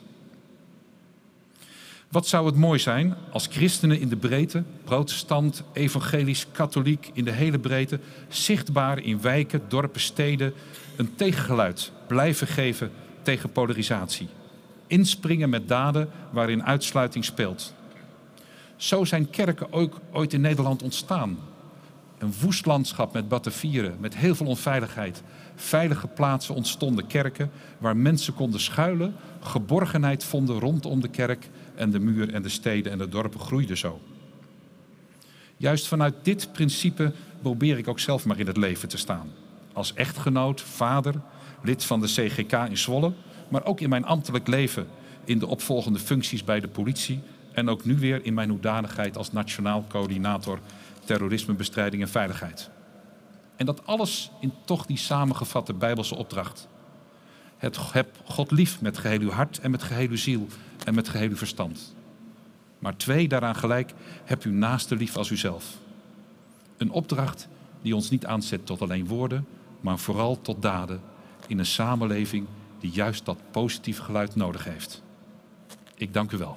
Wat zou het mooi zijn als christenen in de breedte, protestant, evangelisch, katholiek, in de hele breedte, zichtbaar in wijken, dorpen, steden, een tegengeluid blijven geven tegen polarisatie. Inspringen met daden waarin uitsluiting speelt. Zo zijn kerken ook ooit in Nederland ontstaan. Een woest landschap met batavieren, met heel veel onveiligheid. Veilige plaatsen ontstonden kerken waar mensen konden schuilen, geborgenheid vonden rondom de kerk en de muur en de steden en de dorpen groeiden zo. Juist vanuit dit principe probeer ik ook zelf maar in het leven te staan. Als echtgenoot, vader, lid van de C G K in Zwolle, maar ook in mijn ambtelijk leven in de opvolgende functies bij de politie en ook nu weer in mijn hoedanigheid als nationaal coördinator terrorismebestrijding en veiligheid. En dat alles in toch die samengevatte Bijbelse opdracht. Het heb God lief met geheel uw hart en met geheel uw ziel en met geheel uw verstand. Maar twee, daaraan gelijk, heb uw naaste lief als uzelf. Een opdracht die ons niet aanzet tot alleen woorden, maar vooral tot daden in een samenleving die juist dat positief geluid nodig heeft. Ik dank u wel.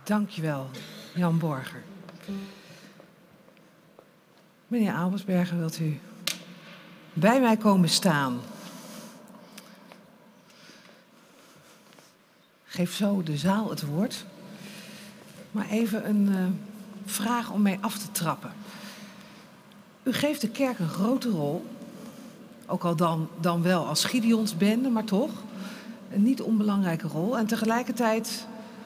Dankjewel, Jan Borger. Meneer Abelsberger, wilt u bij mij komen staan? Geef zo de zaal het woord. Maar even een uh, vraag om mee af te trappen. U geeft de kerk een grote rol. Ook al dan, dan wel als Gideonsbende, maar toch. Een niet onbelangrijke rol. En tegelijkertijd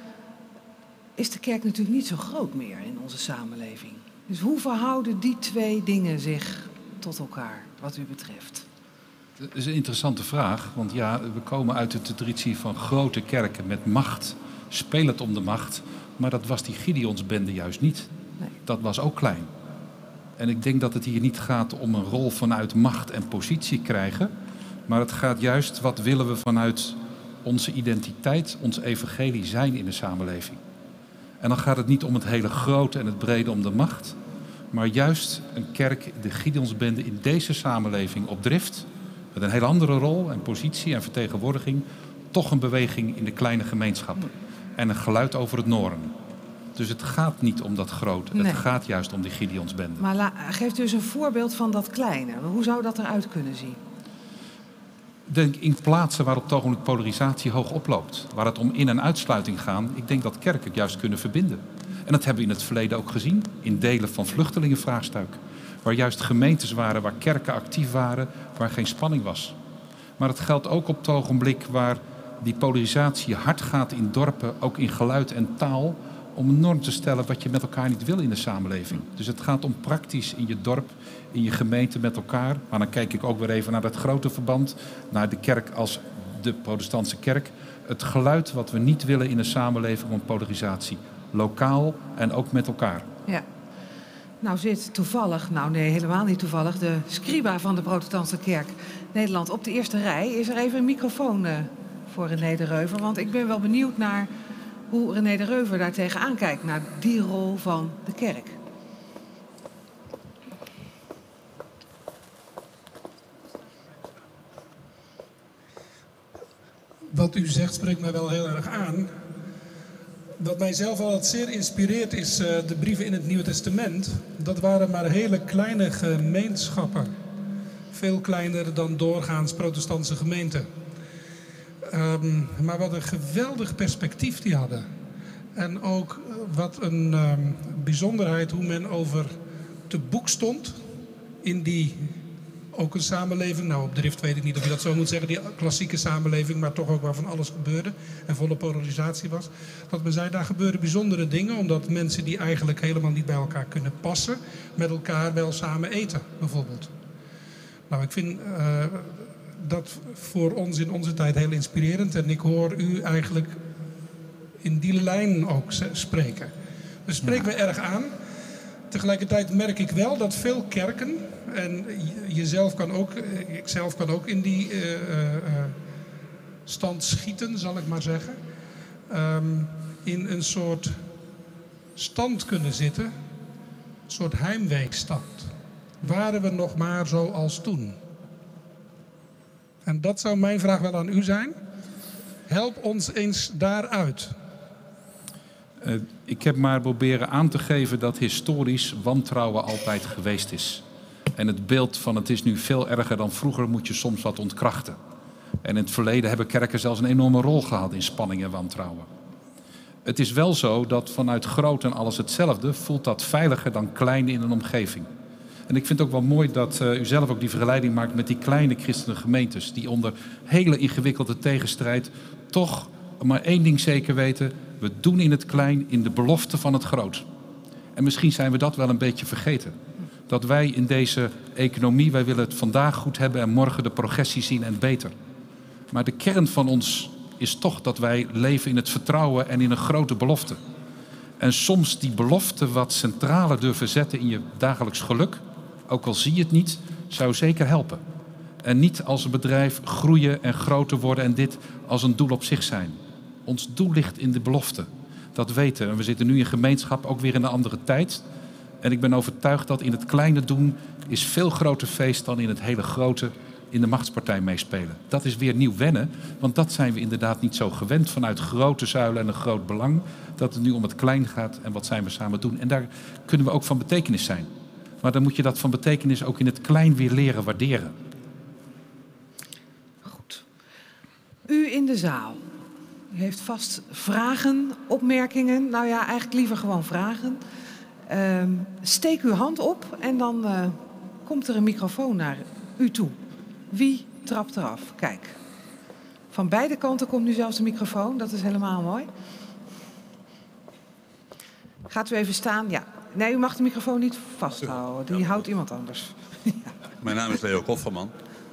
is de kerk natuurlijk niet zo groot meer in onze samenleving. Dus hoe verhouden die twee dingen zich tot elkaar, wat u betreft? Dat is een interessante vraag, want ja, we komen uit de traditie van grote kerken met macht, spelend om de macht. Maar dat was die Gideonsbende juist niet. Nee. Dat was ook klein. En ik denk dat het hier niet gaat om een rol vanuit macht en positie krijgen. Maar het gaat juist, wat willen we vanuit onze identiteit, ons evangelie zijn in de samenleving. En dan gaat het niet om het hele grote en het brede om de macht. Maar juist een kerk, de Gideonsbende in deze samenleving op drift. Met een heel andere rol en positie en vertegenwoordiging. Toch een beweging in de kleine gemeenschap. En een geluid over het noorden. Dus het gaat niet om dat grote. Nee. Het gaat juist om die Gideonsbende. Maar la, geeft u eens een voorbeeld van dat kleine. Hoe zou dat eruit kunnen zien? Denk in plaatsen waar op het ogenblik polarisatie hoog oploopt. Waar het om in- en uitsluiting gaat. Ik denk dat kerken het juist kunnen verbinden. En dat hebben we in het verleden ook gezien. In delen van vluchtelingenvraagstuk. Waar juist gemeentes waren, waar kerken actief waren. Waar geen spanning was. Maar het geldt ook op het ogenblik waar die polarisatie hard gaat in dorpen. Ook in geluid en taal. Om een norm te stellen wat je met elkaar niet wil in de samenleving. Dus het gaat om praktisch in je dorp, in je gemeente met elkaar. Maar dan kijk ik ook weer even naar dat grote verband. Naar de kerk als de protestantse kerk. Het geluid wat we niet willen in de samenleving om polarisatie. Lokaal en ook met elkaar. Ja. Nou zit toevallig, nou nee helemaal niet toevallig, de scriba van de protestantse kerk Nederland op de eerste rij. Is er even een microfoon uh, voor René de Reuver? Want ik ben wel benieuwd naar hoe René de Reuver daar tegenaan kijkt, naar die rol van de kerk. Wat u zegt spreekt mij wel heel erg aan. Wat mij zelf altijd zeer inspireert is uh, de brieven in het Nieuwe Testament. Dat waren maar hele kleine gemeenschappen. Veel kleiner dan doorgaans protestantse gemeenten. Um, maar wat een geweldig perspectief die hadden. En ook wat een um, bijzonderheid hoe men over te boek stond in die, ook een samenleving, nou op drift weet ik niet of je dat zo moet zeggen, die klassieke samenleving, maar toch ook waarvan alles gebeurde en volle polarisatie was. Dat men zei, daar gebeuren bijzondere dingen, omdat mensen die eigenlijk helemaal niet bij elkaar kunnen passen, met elkaar wel samen eten, bijvoorbeeld. Nou, ik vind uh, dat voor ons in onze tijd heel inspirerend en ik hoor u eigenlijk in die lijn ook spreken. Dus spreekt me erg aan. Tegelijkertijd merk ik wel dat veel kerken, en jezelf kan ook, ik zelf kan ook in die uh, uh, stand schieten, zal ik maar zeggen. Um, in een soort stand kunnen zitten, een soort heimweestand. Waren we nog maar zoals toen? En dat zou mijn vraag wel aan u zijn. Help ons eens daaruit. Uh, ik heb maar proberen aan te geven dat historisch wantrouwen altijd geweest is. En het beeld van het is nu veel erger dan vroeger moet je soms wat ontkrachten. En in het verleden hebben kerken zelfs een enorme rol gehad in spanning en wantrouwen. Het is wel zo dat vanuit groot en alles hetzelfde voelt dat veiliger dan klein in een omgeving. En ik vind het ook wel mooi dat uh, u zelf ook die vergelijking maakt met die kleine christelijke gemeentes. Die onder hele ingewikkelde tegenstrijd toch maar één ding zeker weten. We doen in het klein in de belofte van het groot. En misschien zijn we dat wel een beetje vergeten. Dat wij in deze economie, wij willen het vandaag goed hebben en morgen de progressie zien en beter. Maar de kern van ons is toch dat wij leven in het vertrouwen en in een grote belofte. En soms die belofte wat centraler durven zetten in je dagelijks geluk, ook al zie je het niet, zou zeker helpen. En niet als een bedrijf groeien en groter worden en dit als een doel op zich zijn. Ons doel ligt in de belofte. Dat weten. En we zitten nu in gemeenschap ook weer in een andere tijd. En ik ben overtuigd dat in het kleine doen is veel groter feest dan in het hele grote in de machtspartij meespelen. Dat is weer nieuw wennen, want dat zijn we inderdaad niet zo gewend vanuit grote zuilen en een groot belang. Dat het nu om het klein gaat en wat zijn we samen doen. En daar kunnen we ook van betekenis zijn. Maar dan moet je dat van betekenis ook in het klein weer leren waarderen. Goed. U in de zaal. U heeft vast vragen, opmerkingen. Nou ja, eigenlijk liever gewoon vragen. Uh, steek uw hand op en dan uh, komt er een microfoon naar u toe. Wie trapt eraf? Kijk. Van beide kanten komt nu zelfs de microfoon. Dat is helemaal mooi. Gaat u even staan? Ja. Nee, u mag de microfoon niet vasthouden. Die houdt iemand anders. Ja. Mijn naam is Leo Kofferman.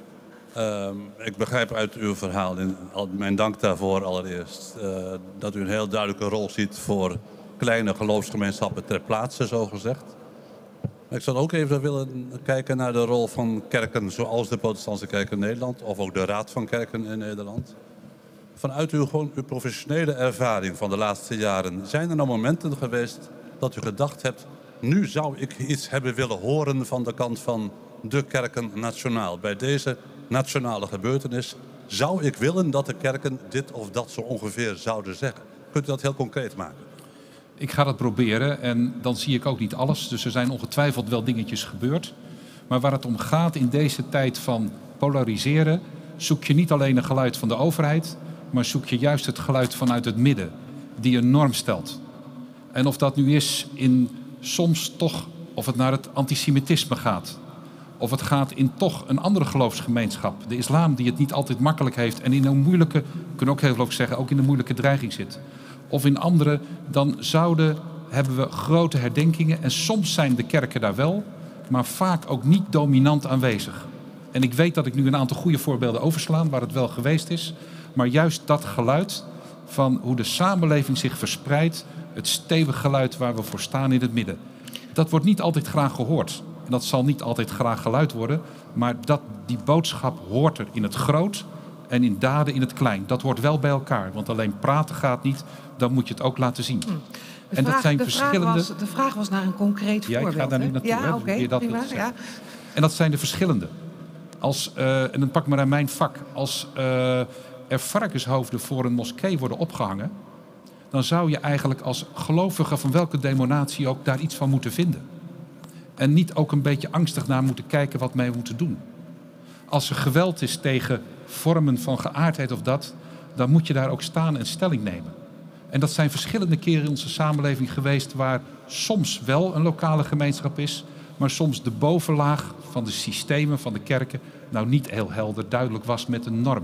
Uh, ik begrijp uit uw verhaal, en mijn dank daarvoor allereerst, uh, dat u een heel duidelijke rol ziet voor kleine geloofsgemeenschappen ter plaatse, zogezegd. Maar ik zou ook even willen kijken naar de rol van kerken zoals de Protestantse Kerk in Nederland, of ook de Raad van Kerken in Nederland. Vanuit uw, gewoon, uw professionele ervaring van de laatste jaren, zijn er nou momenten geweest dat u gedacht hebt, nu zou ik iets hebben willen horen van de kant van de kerken nationaal. Bij deze nationale gebeurtenis zou ik willen dat de kerken dit of dat zo ongeveer zouden zeggen. Kunt u dat heel concreet maken? Ik ga dat proberen en dan zie ik ook niet alles. Dus er zijn ongetwijfeld wel dingetjes gebeurd. Maar waar het om gaat in deze tijd van polariseren, zoek je niet alleen een geluid van de overheid, maar zoek je juist het geluid vanuit het midden, die een norm stelt. En of dat nu is in soms toch, of het naar het antisemitisme gaat, of het gaat in toch een andere geloofsgemeenschap, de islam, die het niet altijd makkelijk heeft en in een moeilijke, we kunnen ook heel veel zeggen, ook in een moeilijke dreiging zit. Of in andere, dan zouden, hebben we grote herdenkingen en soms zijn de kerken daar wel, maar vaak ook niet dominant aanwezig. En ik weet dat ik nu een aantal goede voorbeelden overslaan waar het wel geweest is, maar juist dat geluid van hoe de samenleving zich verspreidt, het stevig geluid waar we voor staan in het midden. Dat wordt niet altijd graag gehoord. En dat zal niet altijd graag geluid worden. Maar dat, die boodschap hoort er in het groot en in daden in het klein. Dat hoort wel bij elkaar. Want alleen praten gaat niet. Dan moet je het ook laten zien. Hm. De en vraag, dat zijn de verschillende... Vraag was, de vraag was naar een concreet ja, voorbeeld. Ja, ik ga daar nu naartoe. Ja, oké, okay, prima. Ja. En dat zijn de verschillende. Als, uh, en dan pak maar aan mijn vak. Als uh, er varkenshoofden voor een moskee worden opgehangen, dan zou je eigenlijk als gelovige van welke denominatie ook daar iets van moeten vinden. En niet ook een beetje angstig naar moeten kijken wat wij moeten doen. Als er geweld is tegen vormen van geaardheid of dat, dan moet je daar ook staan en stelling nemen. En dat zijn verschillende keren in onze samenleving geweest waar soms wel een lokale gemeenschap is, maar soms de bovenlaag van de systemen van de kerken nou niet heel helder duidelijk was met een norm.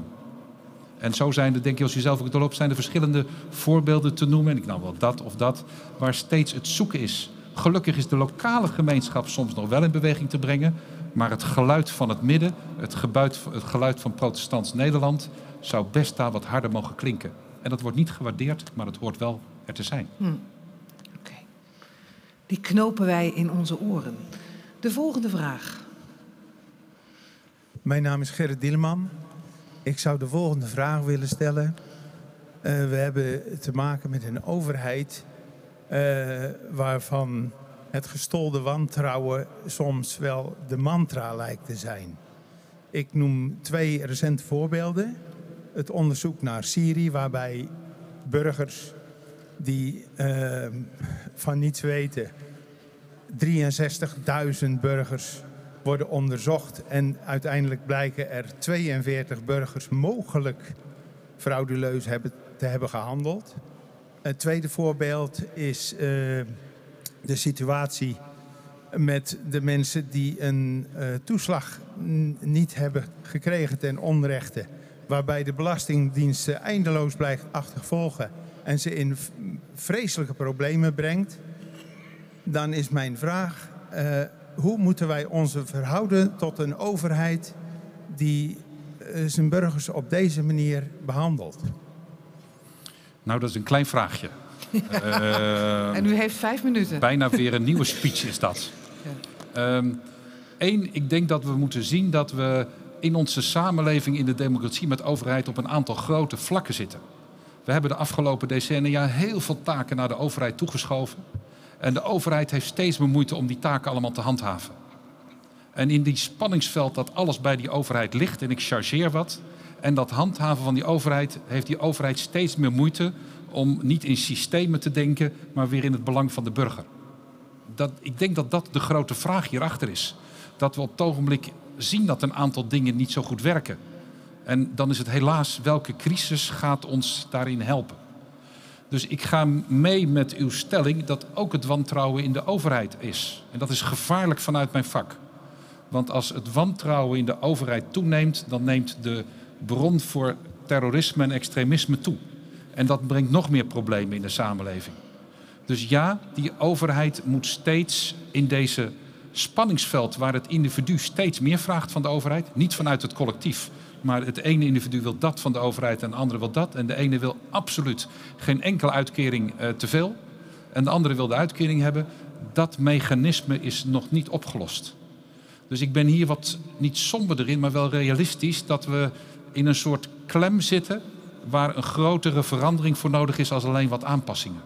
En zo zijn er, denk je, als je zelf ook doorloopt, zijn er verschillende voorbeelden te noemen. En ik nou wel dat of dat, waar steeds het zoeken is. Gelukkig is de lokale gemeenschap soms nog wel in beweging te brengen. Maar het geluid van het midden, het, gebuid, het geluid van protestants Nederland, zou best daar wat harder mogen klinken. En dat wordt niet gewaardeerd, maar het hoort wel er te zijn. Hm. Oké. Okay. Die knopen wij in onze oren. De volgende vraag. Mijn naam is Gerrit Dieleman. Ik zou de volgende vraag willen stellen. Uh, we hebben te maken met een overheid uh, waarvan het gestolde wantrouwen soms wel de mantra lijkt te zijn. Ik noem twee recente voorbeelden. Het onderzoek naar Syrië, waarbij burgers die uh, van niets weten, drieënzestigduizend burgers worden onderzocht en uiteindelijk blijken er tweeënveertig burgers mogelijk fraudeleus hebben, te hebben gehandeld. Het tweede voorbeeld is uh, de situatie met de mensen die een uh, toeslag niet hebben gekregen ten onrechte, waarbij de Belastingdienst eindeloos blijft achtervolgen en ze in vreselijke problemen brengt. Dan is mijn vraag, uh, hoe moeten wij ons verhouden tot een overheid die uh, zijn burgers op deze manier behandelt? Nou, dat is een klein vraagje. Ja. Uh, en u heeft vijf minuten. Bijna weer een nieuwe speech is dat. Eén, ja. um, ik denk dat we moeten zien dat we in onze samenleving, in de democratie met overheid op een aantal grote vlakken zitten. We hebben de afgelopen decennia heel veel taken naar de overheid toegeschoven. En de overheid heeft steeds meer moeite om die taken allemaal te handhaven. En in die spanningsveld dat alles bij die overheid ligt, en ik chargeer wat, en dat handhaven van die overheid, heeft die overheid steeds meer moeite om niet in systemen te denken, maar weer in het belang van de burger. Dat, ik denk dat dat de grote vraag hierachter is. Dat we op het ogenblik zien dat een aantal dingen niet zo goed werken. En dan is het helaas, welke crisis gaat ons daarin helpen? Dus ik ga mee met uw stelling dat ook het wantrouwen in de overheid is. En dat is gevaarlijk vanuit mijn vak. Want als het wantrouwen in de overheid toeneemt, dan neemt de bron voor terrorisme en extremisme toe. En dat brengt nog meer problemen in de samenleving. Dus ja, die overheid moet steeds in deze spanningsveld waar het individu steeds meer vraagt van de overheid, niet vanuit het collectief, maar het ene individu wil dat van de overheid en de andere wil dat. En de ene wil absoluut geen enkele uitkering uh, te veel. En de andere wil de uitkering hebben. Dat mechanisme is nog niet opgelost. Dus ik ben hier wat niet somber erin, maar wel realistisch dat we in een soort klem zitten waar een grotere verandering voor nodig is als alleen wat aanpassingen.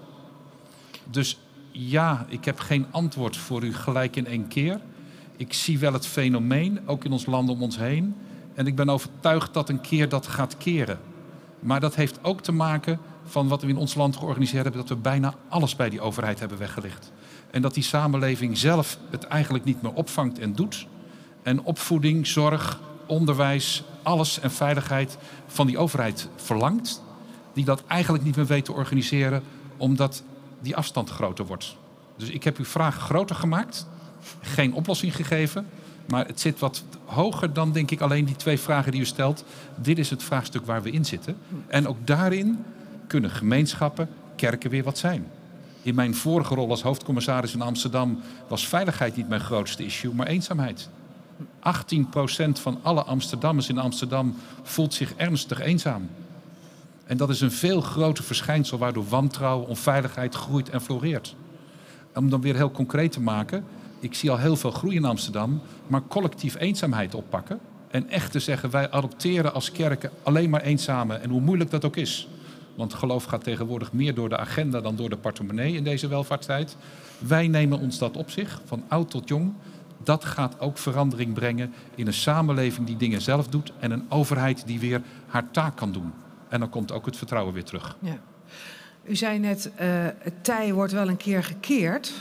Dus ja, ik heb geen antwoord voor u gelijk in één keer. Ik zie wel het fenomeen, ook in ons land om ons heen. En ik ben overtuigd dat een keer dat gaat keren. Maar dat heeft ook te maken van wat we in ons land georganiseerd hebben, dat we bijna alles bij die overheid hebben weggelegd. En dat die samenleving zelf het eigenlijk niet meer opvangt en doet. En opvoeding, zorg, onderwijs, alles en veiligheid van die overheid verlangt. Die dat eigenlijk niet meer weet te organiseren, omdat die afstand groter wordt. Dus ik heb uw vraag groter gemaakt, geen oplossing gegeven. Maar het zit wat hoger dan, denk ik, alleen die twee vragen die u stelt. Dit is het vraagstuk waar we in zitten. En ook daarin kunnen gemeenschappen, kerken weer wat zijn. In mijn vorige rol als hoofdcommissaris in Amsterdam was veiligheid niet mijn grootste issue, maar eenzaamheid. achttien procent van alle Amsterdammers in Amsterdam voelt zich ernstig eenzaam. En dat is een veel groter verschijnsel waardoor wantrouwen, onveiligheid groeit en floreert. Om dan weer heel concreet te maken, ik zie al heel veel groei in Amsterdam, maar collectief eenzaamheid oppakken. En echt te zeggen, wij adopteren als kerken alleen maar eenzamen. En hoe moeilijk dat ook is. Want geloof gaat tegenwoordig meer door de agenda dan door de portemonnee in deze welvaartstijd. Wij nemen ons dat op zich, van oud tot jong. Dat gaat ook verandering brengen in een samenleving die dingen zelf doet. En een overheid die weer haar taak kan doen. En dan komt ook het vertrouwen weer terug. Ja. U zei net, uh, het tij wordt wel een keer gekeerd.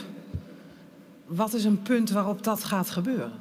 Wat is een punt waarop dat gaat gebeuren?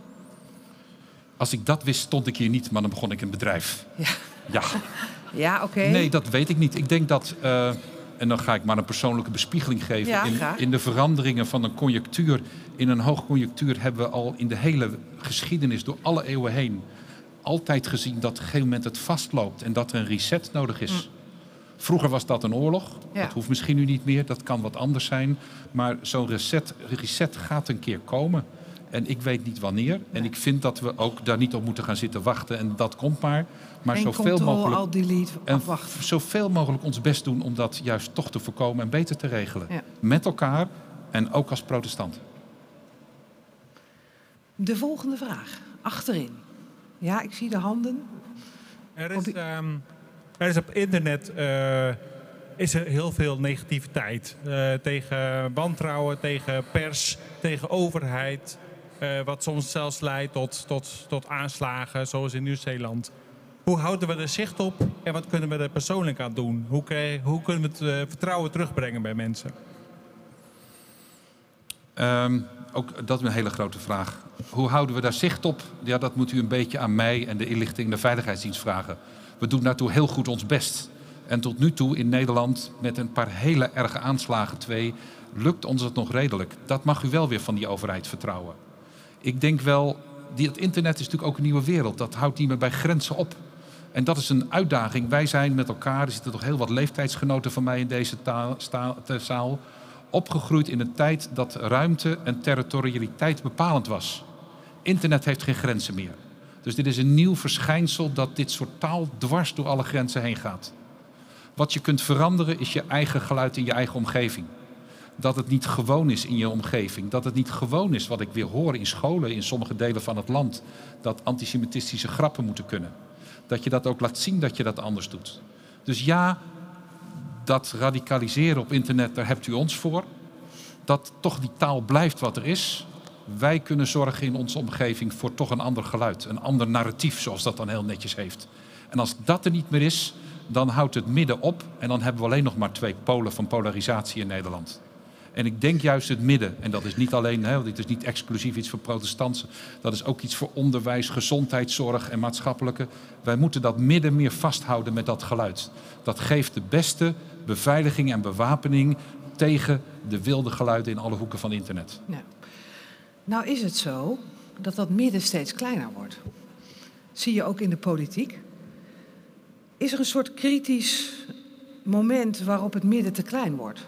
Als ik dat wist, stond ik hier niet, maar dan begon ik een bedrijf. Ja, ja. ja oké. Okay. Nee, dat weet ik niet. Ik denk dat, uh, en dan ga ik maar een persoonlijke bespiegeling geven. Ja, in, in de veranderingen van een conjunctuur. In een hoogconjunctuur hebben we al in de hele geschiedenis, door alle eeuwen heen, altijd gezien dat op een gegeven moment het vastloopt en dat er een reset nodig is. Mm. Vroeger was dat een oorlog. Ja. Dat hoeft misschien nu niet meer. Dat kan wat anders zijn. Maar zo'n reset, reset gaat een keer komen. En ik weet niet wanneer. Nee. En ik vind dat we ook daar niet op moeten gaan zitten wachten. En dat komt maar. Maar Geen zoveel control, mogelijk, al delete, afwachten. En zoveel mogelijk ons best doen om dat juist toch te voorkomen en beter te regelen. Ja. Met elkaar en ook als protestant. De volgende vraag. Achterin. Ja, ik zie de handen. Er is... Um... Er is op internet uh, is er heel veel negativiteit uh, tegen wantrouwen, tegen pers, tegen overheid. Uh, wat soms zelfs leidt tot, tot, tot aanslagen, zoals in Nieuw-Zeeland. Hoe houden we er zicht op en wat kunnen we er persoonlijk aan doen? Hoe, krijg, hoe kunnen we het uh, vertrouwen terugbrengen bij mensen? Um, ook dat is een hele grote vraag. Hoe houden we daar zicht op? Ja, dat moet u een beetje aan mij en de inlichting en de veiligheidsdienst vragen. We doen daartoe heel goed ons best. En tot nu toe in Nederland, met een paar hele erge aanslagen, twee, lukt ons het nog redelijk. Dat mag u wel weer van die overheid vertrouwen. Ik denk wel, die, het internet is natuurlijk ook een nieuwe wereld. Dat houdt niet meer bij grenzen op. En dat is een uitdaging. Wij zijn met elkaar, er zitten toch heel wat leeftijdsgenoten van mij in deze taal, sta, zaal, opgegroeid in een tijd dat ruimte en territorialiteit bepalend was. Internet heeft geen grenzen meer. Dus dit is een nieuw verschijnsel dat dit soort taal dwars door alle grenzen heen gaat. Wat je kunt veranderen is je eigen geluid in je eigen omgeving. Dat het niet gewoon is in je omgeving. Dat het niet gewoon is wat ik weer hoor in scholen in sommige delen van het land. Dat antisemitistische grappen moeten kunnen. Dat je dat ook laat zien dat je dat anders doet. Dus ja, dat radicaliseren op internet, daar hebt u ons voor. Dat toch die taal blijft wat er is. Wij kunnen zorgen in onze omgeving voor toch een ander geluid. Een ander narratief, zoals dat dan heel netjes heeft. En als dat er niet meer is, dan houdt het midden op. En dan hebben we alleen nog maar twee polen van polarisatie in Nederland. En ik denk juist het midden, en dat is niet alleen, hè, dit is niet exclusief iets voor protestanten. Dat is ook iets voor onderwijs, gezondheidszorg en maatschappelijke. Wij moeten dat midden meer vasthouden met dat geluid. Dat geeft de beste beveiliging en bewapening tegen de wilde geluiden in alle hoeken van internet. Ja. Nou is het zo dat dat midden steeds kleiner wordt. Zie je ook in de politiek. Is er een soort kritisch moment waarop het midden te klein wordt?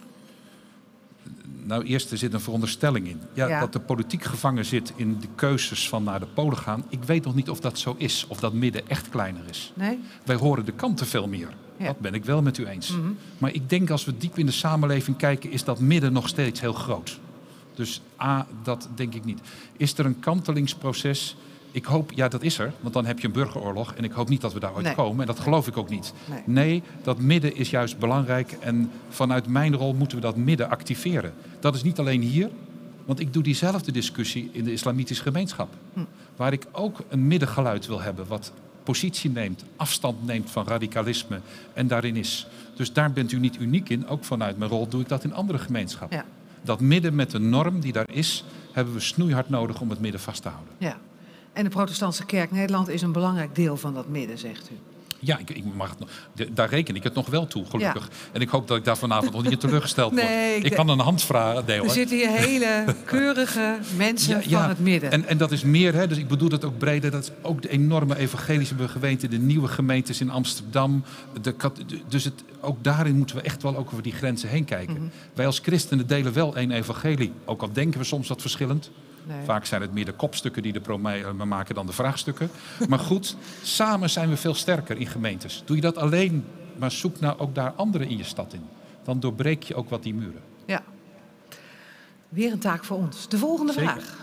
Nou, eerst, er zit een veronderstelling in. Ja, Ja. Dat de politiek gevangen zit in de keuzes van naar de polen gaan. Ik weet nog niet of dat zo is, of dat midden echt kleiner is. Nee? Wij horen de kanten veel meer. Ja. Dat ben ik wel met u eens. Mm-hmm. Maar ik denk als we diep in de samenleving kijken, is dat midden nog steeds heel groot. Dus A, dat denk ik niet. Is er een kantelingsproces? Ik hoop, ja, dat is er. Want dan heb je een burgeroorlog. En ik hoop niet dat we daar ooit Nee. komen. En dat geloof ik ook niet. Nee. Nee, dat midden is juist belangrijk. En vanuit mijn rol moeten we dat midden activeren. Dat is niet alleen hier. Want ik doe diezelfde discussie in de islamitische gemeenschap. Hm. Waar ik ook een middengeluid wil hebben. Wat positie neemt, afstand neemt van radicalisme. En daarin is. Dus daar bent u niet uniek in. Ook vanuit mijn rol doe ik dat in andere gemeenschappen. Ja. Dat midden met de norm die daar is, hebben we snoeihard nodig om het midden vast te houden. Ja. En de protestantse kerk Nederland is een belangrijk deel van dat midden, zegt u. Ja, ik, ik mag het, nog- de- daar reken ik het nog wel toe, gelukkig. En ik hoop dat ik daar vanavond nog niet teleurgesteld Nee, word. ik Ik de- kan een hand vragen. Nee, Er hoor. zitten hier hele keurige mensen Ja, ja. van het midden. En, en dat is meer, hè, dus ik bedoel dat ook breder. Dat is ook de enorme evangelische gemeente, de nieuwe gemeentes in Amsterdam. De, kat- de- dus het, ook daarin moeten we echt wel ook over die grenzen heen kijken. Mhm. Wij als christenen delen wel één evangelie. Ook al denken we soms wat verschillend. Nee. Vaak zijn het meer de kopstukken die de problemen maken dan de vraagstukken. Maar goed, samen zijn we veel sterker in gemeentes. Doe je dat alleen, maar zoek nou ook daar anderen in je stad in. Dan doorbreek je ook wat die muren. Ja. Weer een taak voor ons. De volgende Zeker. vraag.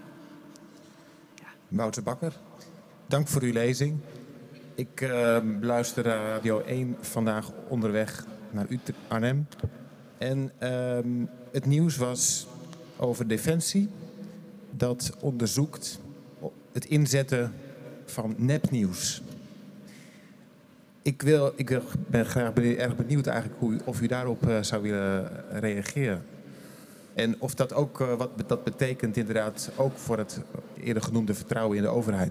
Wouter Bakker, dank voor uw lezing. Ik uh, luister naar Radio één vandaag onderweg naar Utrecht, Arnhem. En uh, het nieuws was over Defensie. Dat onderzoekt het inzetten van nepnieuws. Ik, wil, ik wil, ben graag benieuwd, erg benieuwd eigenlijk hoe, of u daarop uh, zou willen reageren. En of dat ook uh, wat dat betekent inderdaad ook voor het eerder genoemde vertrouwen in de overheid.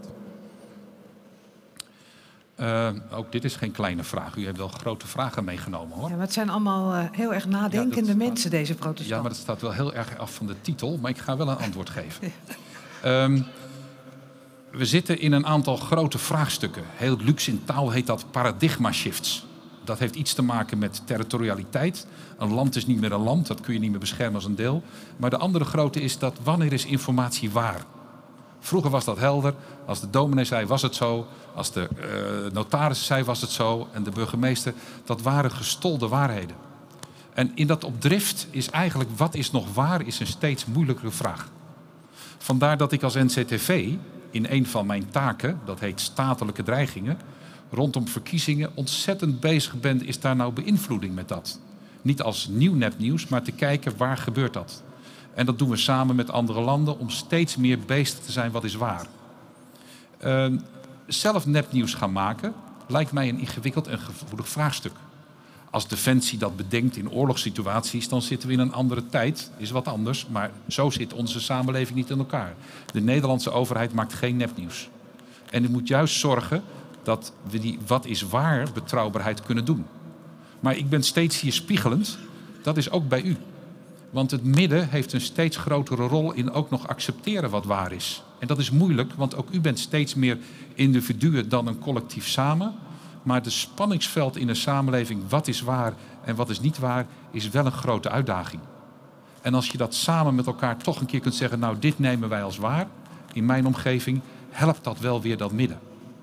Uh, ook dit is geen kleine vraag. U heeft wel grote vragen meegenomen, hoor. Ja, maar het zijn allemaal uh, heel erg nadenkende Ja, dat- mensen, deze protestanten. Ja, maar dat staat wel heel erg af van de titel. Maar ik ga wel een antwoord geven. Um, we zitten in een aantal grote vraagstukken. Heel luxe in taal heet dat paradigma shifts. Dat heeft iets te maken met territorialiteit. Een land is niet meer een land, dat kun je niet meer beschermen als een deel. Maar de andere grote is dat wanneer is informatie waar? Vroeger was dat helder. Als de dominee zei, was het zo. Als de uh, notaris zei, was het zo. En de burgemeester, dat waren gestolde waarheden. En in dat opdrift is eigenlijk, wat is nog waar, is een steeds moeilijkere vraag. Vandaar dat ik als N C T V in een van mijn taken, dat heet statelijke dreigingen, rondom verkiezingen ontzettend bezig ben, is daar nou beïnvloeding met dat? Niet als nieuw nepnieuws, maar te kijken waar gebeurt dat? En dat doen we samen met andere landen om steeds meer bezig te zijn wat is waar. Uh, zelf nepnieuws gaan maken lijkt mij een ingewikkeld en gevoelig vraagstuk. Als Defensie dat bedenkt in oorlogssituaties, dan zitten we in een andere tijd. Is wat anders, maar zo zit onze samenleving niet in elkaar. De Nederlandse overheid maakt geen nepnieuws. En die moet juist zorgen dat we die wat is waar betrouwbaarheid kunnen doen. Maar ik ben steeds hier spiegelend. Dat is ook bij u. Want het midden heeft een steeds grotere rol in ook nog accepteren wat waar is. En dat is moeilijk, want ook u bent steeds meer individuen dan een collectief samen. Maar de spanningsveld in een samenleving, wat is waar en wat is niet waar, is wel een grote uitdaging. En als je dat samen met elkaar toch een keer kunt zeggen, nou dit nemen wij als waar, in mijn omgeving, helpt dat wel weer dat midden.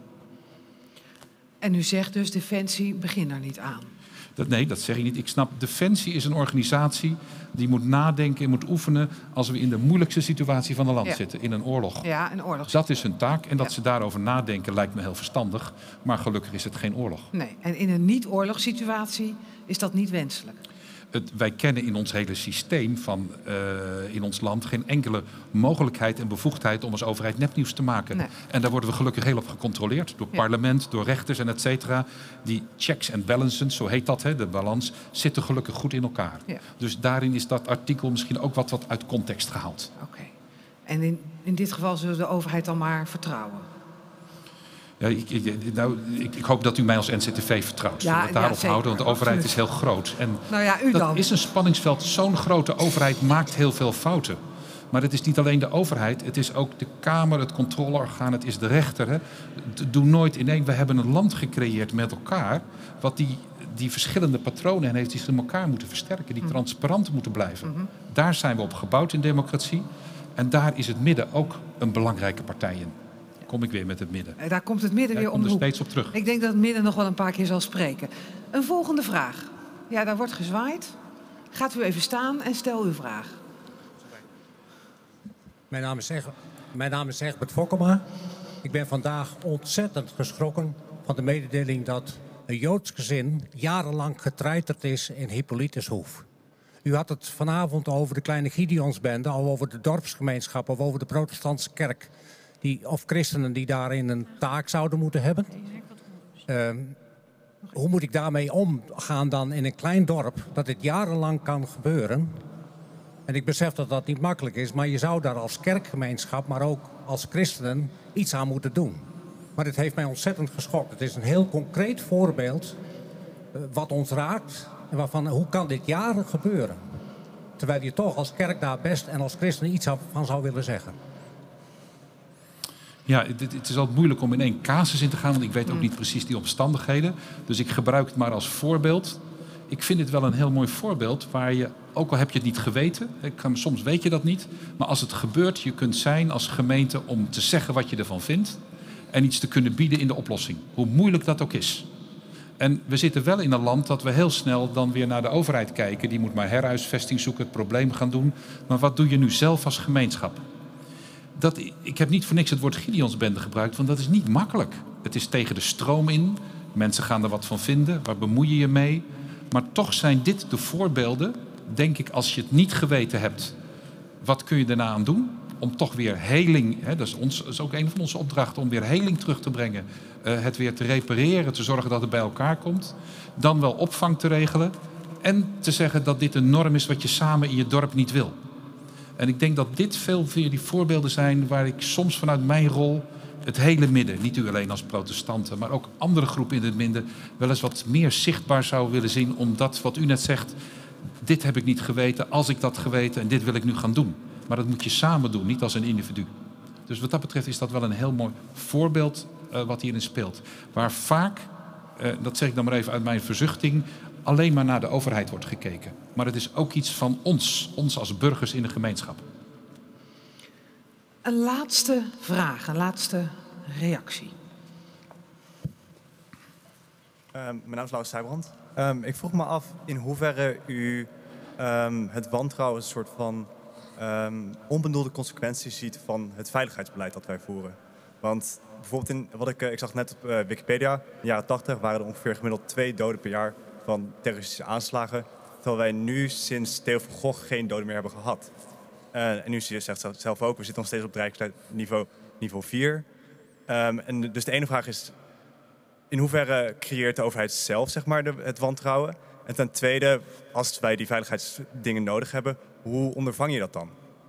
En u zegt dus, Defensie, begin daar niet aan. Dat, nee, dat zeg ik niet. Ik snap, Defensie is een organisatie die moet nadenken en moet oefenen als we in de moeilijkste situatie van het land Ja. zitten, in een oorlog. Ja, een oorlog. Dat is hun taak en dat Ja. ze daarover nadenken lijkt me heel verstandig. Maar gelukkig is het geen oorlog. Nee, en in een niet-oorlogssituatie is dat niet wenselijk. Het, wij kennen in ons hele systeem van uh, in ons land geen enkele mogelijkheid en bevoegdheid om als overheid nepnieuws te maken. Nee. En daar worden we gelukkig heel op gecontroleerd. Door Ja. parlement, door rechters en et cetera. Die checks and balances, zo heet dat, hè, de balans, zitten gelukkig goed in elkaar. Ja. Dus daarin is dat artikel misschien ook wat, wat uit context gehaald. Oké. Okay. En in, in dit geval zullen we de overheid dan maar vertrouwen? Ja, ik, ik, nou, ik, ik hoop dat u mij als N C T V vertrouwt. Ja, Zullen we het daarop ja, houden, want de overheid absoluut. is heel groot. En Nou ja, u dat dan. is een spanningsveld. Zo'n grote overheid maakt heel veel fouten. Maar het is niet alleen de overheid, het is ook de Kamer, het controleorgaan, het is de rechter. Hè. Doe nooit ineen. We hebben een land gecreëerd met elkaar, wat die, die verschillende patronen en heeft die in elkaar moeten versterken, die Mm. transparant moeten blijven. Mm-hmm. Daar zijn we op gebouwd in democratie. En daar is het midden ook een belangrijke partij in. Kom ik weer met het midden. Daar komt het midden Daar weer om komt de er hoek. steeds op terug. Ik denk dat het midden nog wel een paar keer zal spreken. Een volgende vraag. Ja, daar wordt gezwaaid. Gaat u even staan en stel uw vraag. Mijn naam is, Eg Mijn naam is Egbert Fokkema. Ik ben vandaag ontzettend geschrokken van de mededeling dat een Joods gezin jarenlang getreiterd is in Hippolytushoef. U had het vanavond over de kleine Gideonsbende, al over de dorpsgemeenschap of over de protestantse kerk. Die, of christenen die daarin een taak zouden moeten hebben. Uh, hoe moet ik daarmee omgaan dan in een klein dorp dat dit jarenlang kan gebeuren? En ik besef dat dat niet makkelijk is, maar je zou daar als kerkgemeenschap, maar ook als christenen iets aan moeten doen. Maar dit heeft mij ontzettend geschokt. Het is een heel concreet voorbeeld uh, wat ons raakt en waarvan hoe kan dit jaren gebeuren? Terwijl je toch als kerk daar best en als christen iets van zou willen zeggen. Ja, het, het is altijd moeilijk om in één casus in te gaan, want ik weet ook niet precies die omstandigheden. Dus ik gebruik het maar als voorbeeld. Ik vind het wel een heel mooi voorbeeld waar je, ook al heb je het niet geweten, ik kan, soms weet je dat niet, maar als het gebeurt, je kunt zijn als gemeente om te zeggen wat je ervan vindt en iets te kunnen bieden in de oplossing, hoe moeilijk dat ook is. En we zitten wel in een land dat we heel snel dan weer naar de overheid kijken. Die moet maar herhuisvesting zoeken, het probleem gaan doen. Maar wat doe je nu zelf als gemeenschap? Dat, ik heb niet voor niks het woord Gideonsbende gebruikt, want dat is niet makkelijk. Het is tegen de stroom in. Mensen gaan er wat van vinden. Waar bemoei je je mee? Maar toch zijn dit de voorbeelden, denk ik, als je het niet geweten hebt. Wat kun je daarna aan doen? Om toch weer heling, hè, dat, is ons, dat is ook een van onze opdrachten, om weer heling terug te brengen. Uh, het weer te repareren, te zorgen dat het bij elkaar komt. Dan wel opvang te regelen. En te zeggen dat dit een norm is wat je samen in je dorp niet wil. En ik denk dat dit veel meer die voorbeelden zijn waar ik soms vanuit mijn rol het hele midden, niet u alleen als protestanten, maar ook andere groepen in het midden, wel eens wat meer zichtbaar zou willen zien. Omdat wat u net zegt, dit heb ik niet geweten, als ik dat geweten en dit wil ik nu gaan doen. Maar dat moet je samen doen, niet als een individu. Dus wat dat betreft is dat wel een heel mooi voorbeeld uh, wat hierin speelt. Waar vaak, uh, dat zeg ik dan maar even uit mijn verzuchting, alleen maar naar de overheid wordt gekeken. Maar het is ook iets van ons, ons als burgers in de gemeenschap. Een laatste vraag, een laatste reactie. Um, mijn naam is Laurens Stijbrand. Um, ik vroeg me af in hoeverre u um, het wantrouwen als een soort van um, onbedoelde consequenties ziet van het veiligheidsbeleid dat wij voeren. Want bijvoorbeeld, in, wat ik, ik zag net op uh, Wikipedia, in de jaren tachtig waren er ongeveer gemiddeld twee doden per jaar van terroristische aanslagen. Terwijl wij nu sinds Theo van Gogh geen doden meer hebben gehad. Uh, en u zegt zelf ook, we zitten nog steeds op dreigniveau niveau vier. Um, en dus de ene vraag is, in hoeverre creëert de overheid zelf zeg maar, de, het wantrouwen? En ten tweede, als wij die veiligheidsdingen nodig hebben, hoe ondervang je dat dan?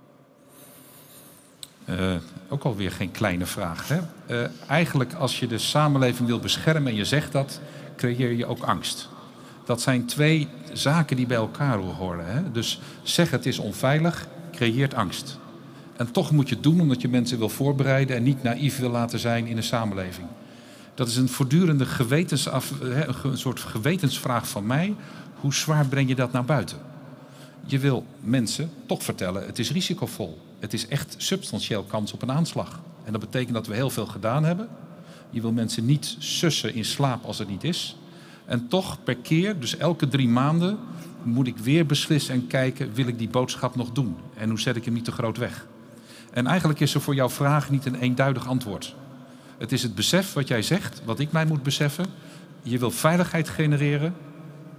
Uh, ook alweer geen kleine vraag. Hè? Uh, eigenlijk als je de samenleving wil beschermen en je zegt dat, creëer je ook angst. Dat zijn twee zaken die bij elkaar horen. Hè? Dus zeg het is onveilig, creëert angst. En toch moet je het doen omdat je mensen wil voorbereiden en niet naïef wil laten zijn in een samenleving. Dat is een voortdurende gewetensaf, een soort gewetensvraag van mij. Hoe zwaar breng je dat naar buiten? Je wil mensen toch vertellen, het is risicovol. Het is echt substantieel kans op een aanslag. En dat betekent dat we heel veel gedaan hebben. Je wil mensen niet sussen in slaap als het niet is. En toch per keer, dus elke drie maanden, moet ik weer beslissen en kijken, wil ik die boodschap nog doen? En hoe zet ik hem niet te groot weg? En eigenlijk is er voor jouw vraag niet een eenduidig antwoord. Het is het besef wat jij zegt, wat ik mij moet beseffen. Je wil veiligheid genereren.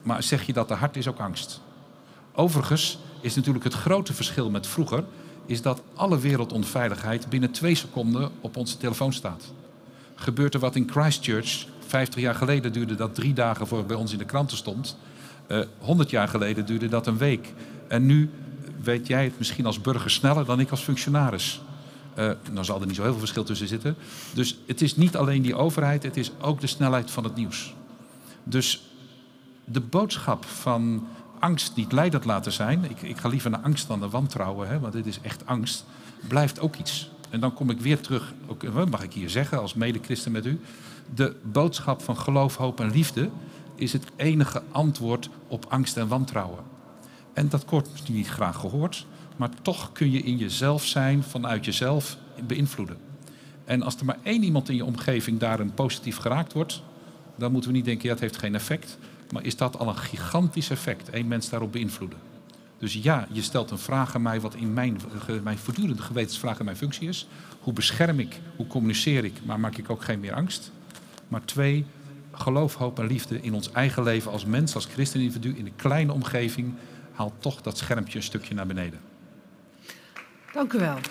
Maar zeg je dat er hart is ook angst. Overigens is natuurlijk het grote verschil met vroeger, is dat alle wereldonveiligheid binnen twee seconden op onze telefoon staat. Gebeurt er wat in Christchurch, vijftig jaar geleden duurde dat drie dagen voor het bij ons in de kranten stond. honderd jaar geleden duurde dat een week. En nu weet jij het misschien als burger sneller dan ik als functionaris. Uh, dan zal er niet zo heel veel verschil tussen zitten. Dus het is niet alleen die overheid, het is ook de snelheid van het nieuws. Dus de boodschap van angst niet leidend laten zijn, ik, ik ga liever naar angst dan naar wantrouwen, hè, want dit is echt angst, blijft ook iets. En dan kom ik weer terug, ook, mag ik hier zeggen als mede-christen met u, de boodschap van geloof, hoop en liefde is het enige antwoord op angst en wantrouwen. En dat wordt niet graag gehoord, maar toch kun je in jezelf zijn, vanuit jezelf beïnvloeden. En als er maar één iemand in je omgeving daarin positief geraakt wordt, dan moeten we niet denken, ja, het heeft geen effect. Maar is dat al een gigantisch effect, één mens daarop beïnvloeden. Dus ja, je stelt een vraag aan mij wat in mijn, mijn voortdurende gewetensvraag in mijn functie is. Hoe bescherm ik, hoe communiceer ik, maar maak ik ook geen meer angst? Maar twee, geloof, hoop en liefde in ons eigen leven als mens, als christenindividu, in een kleine omgeving, haalt toch dat schermpje een stukje naar beneden. Dank u wel.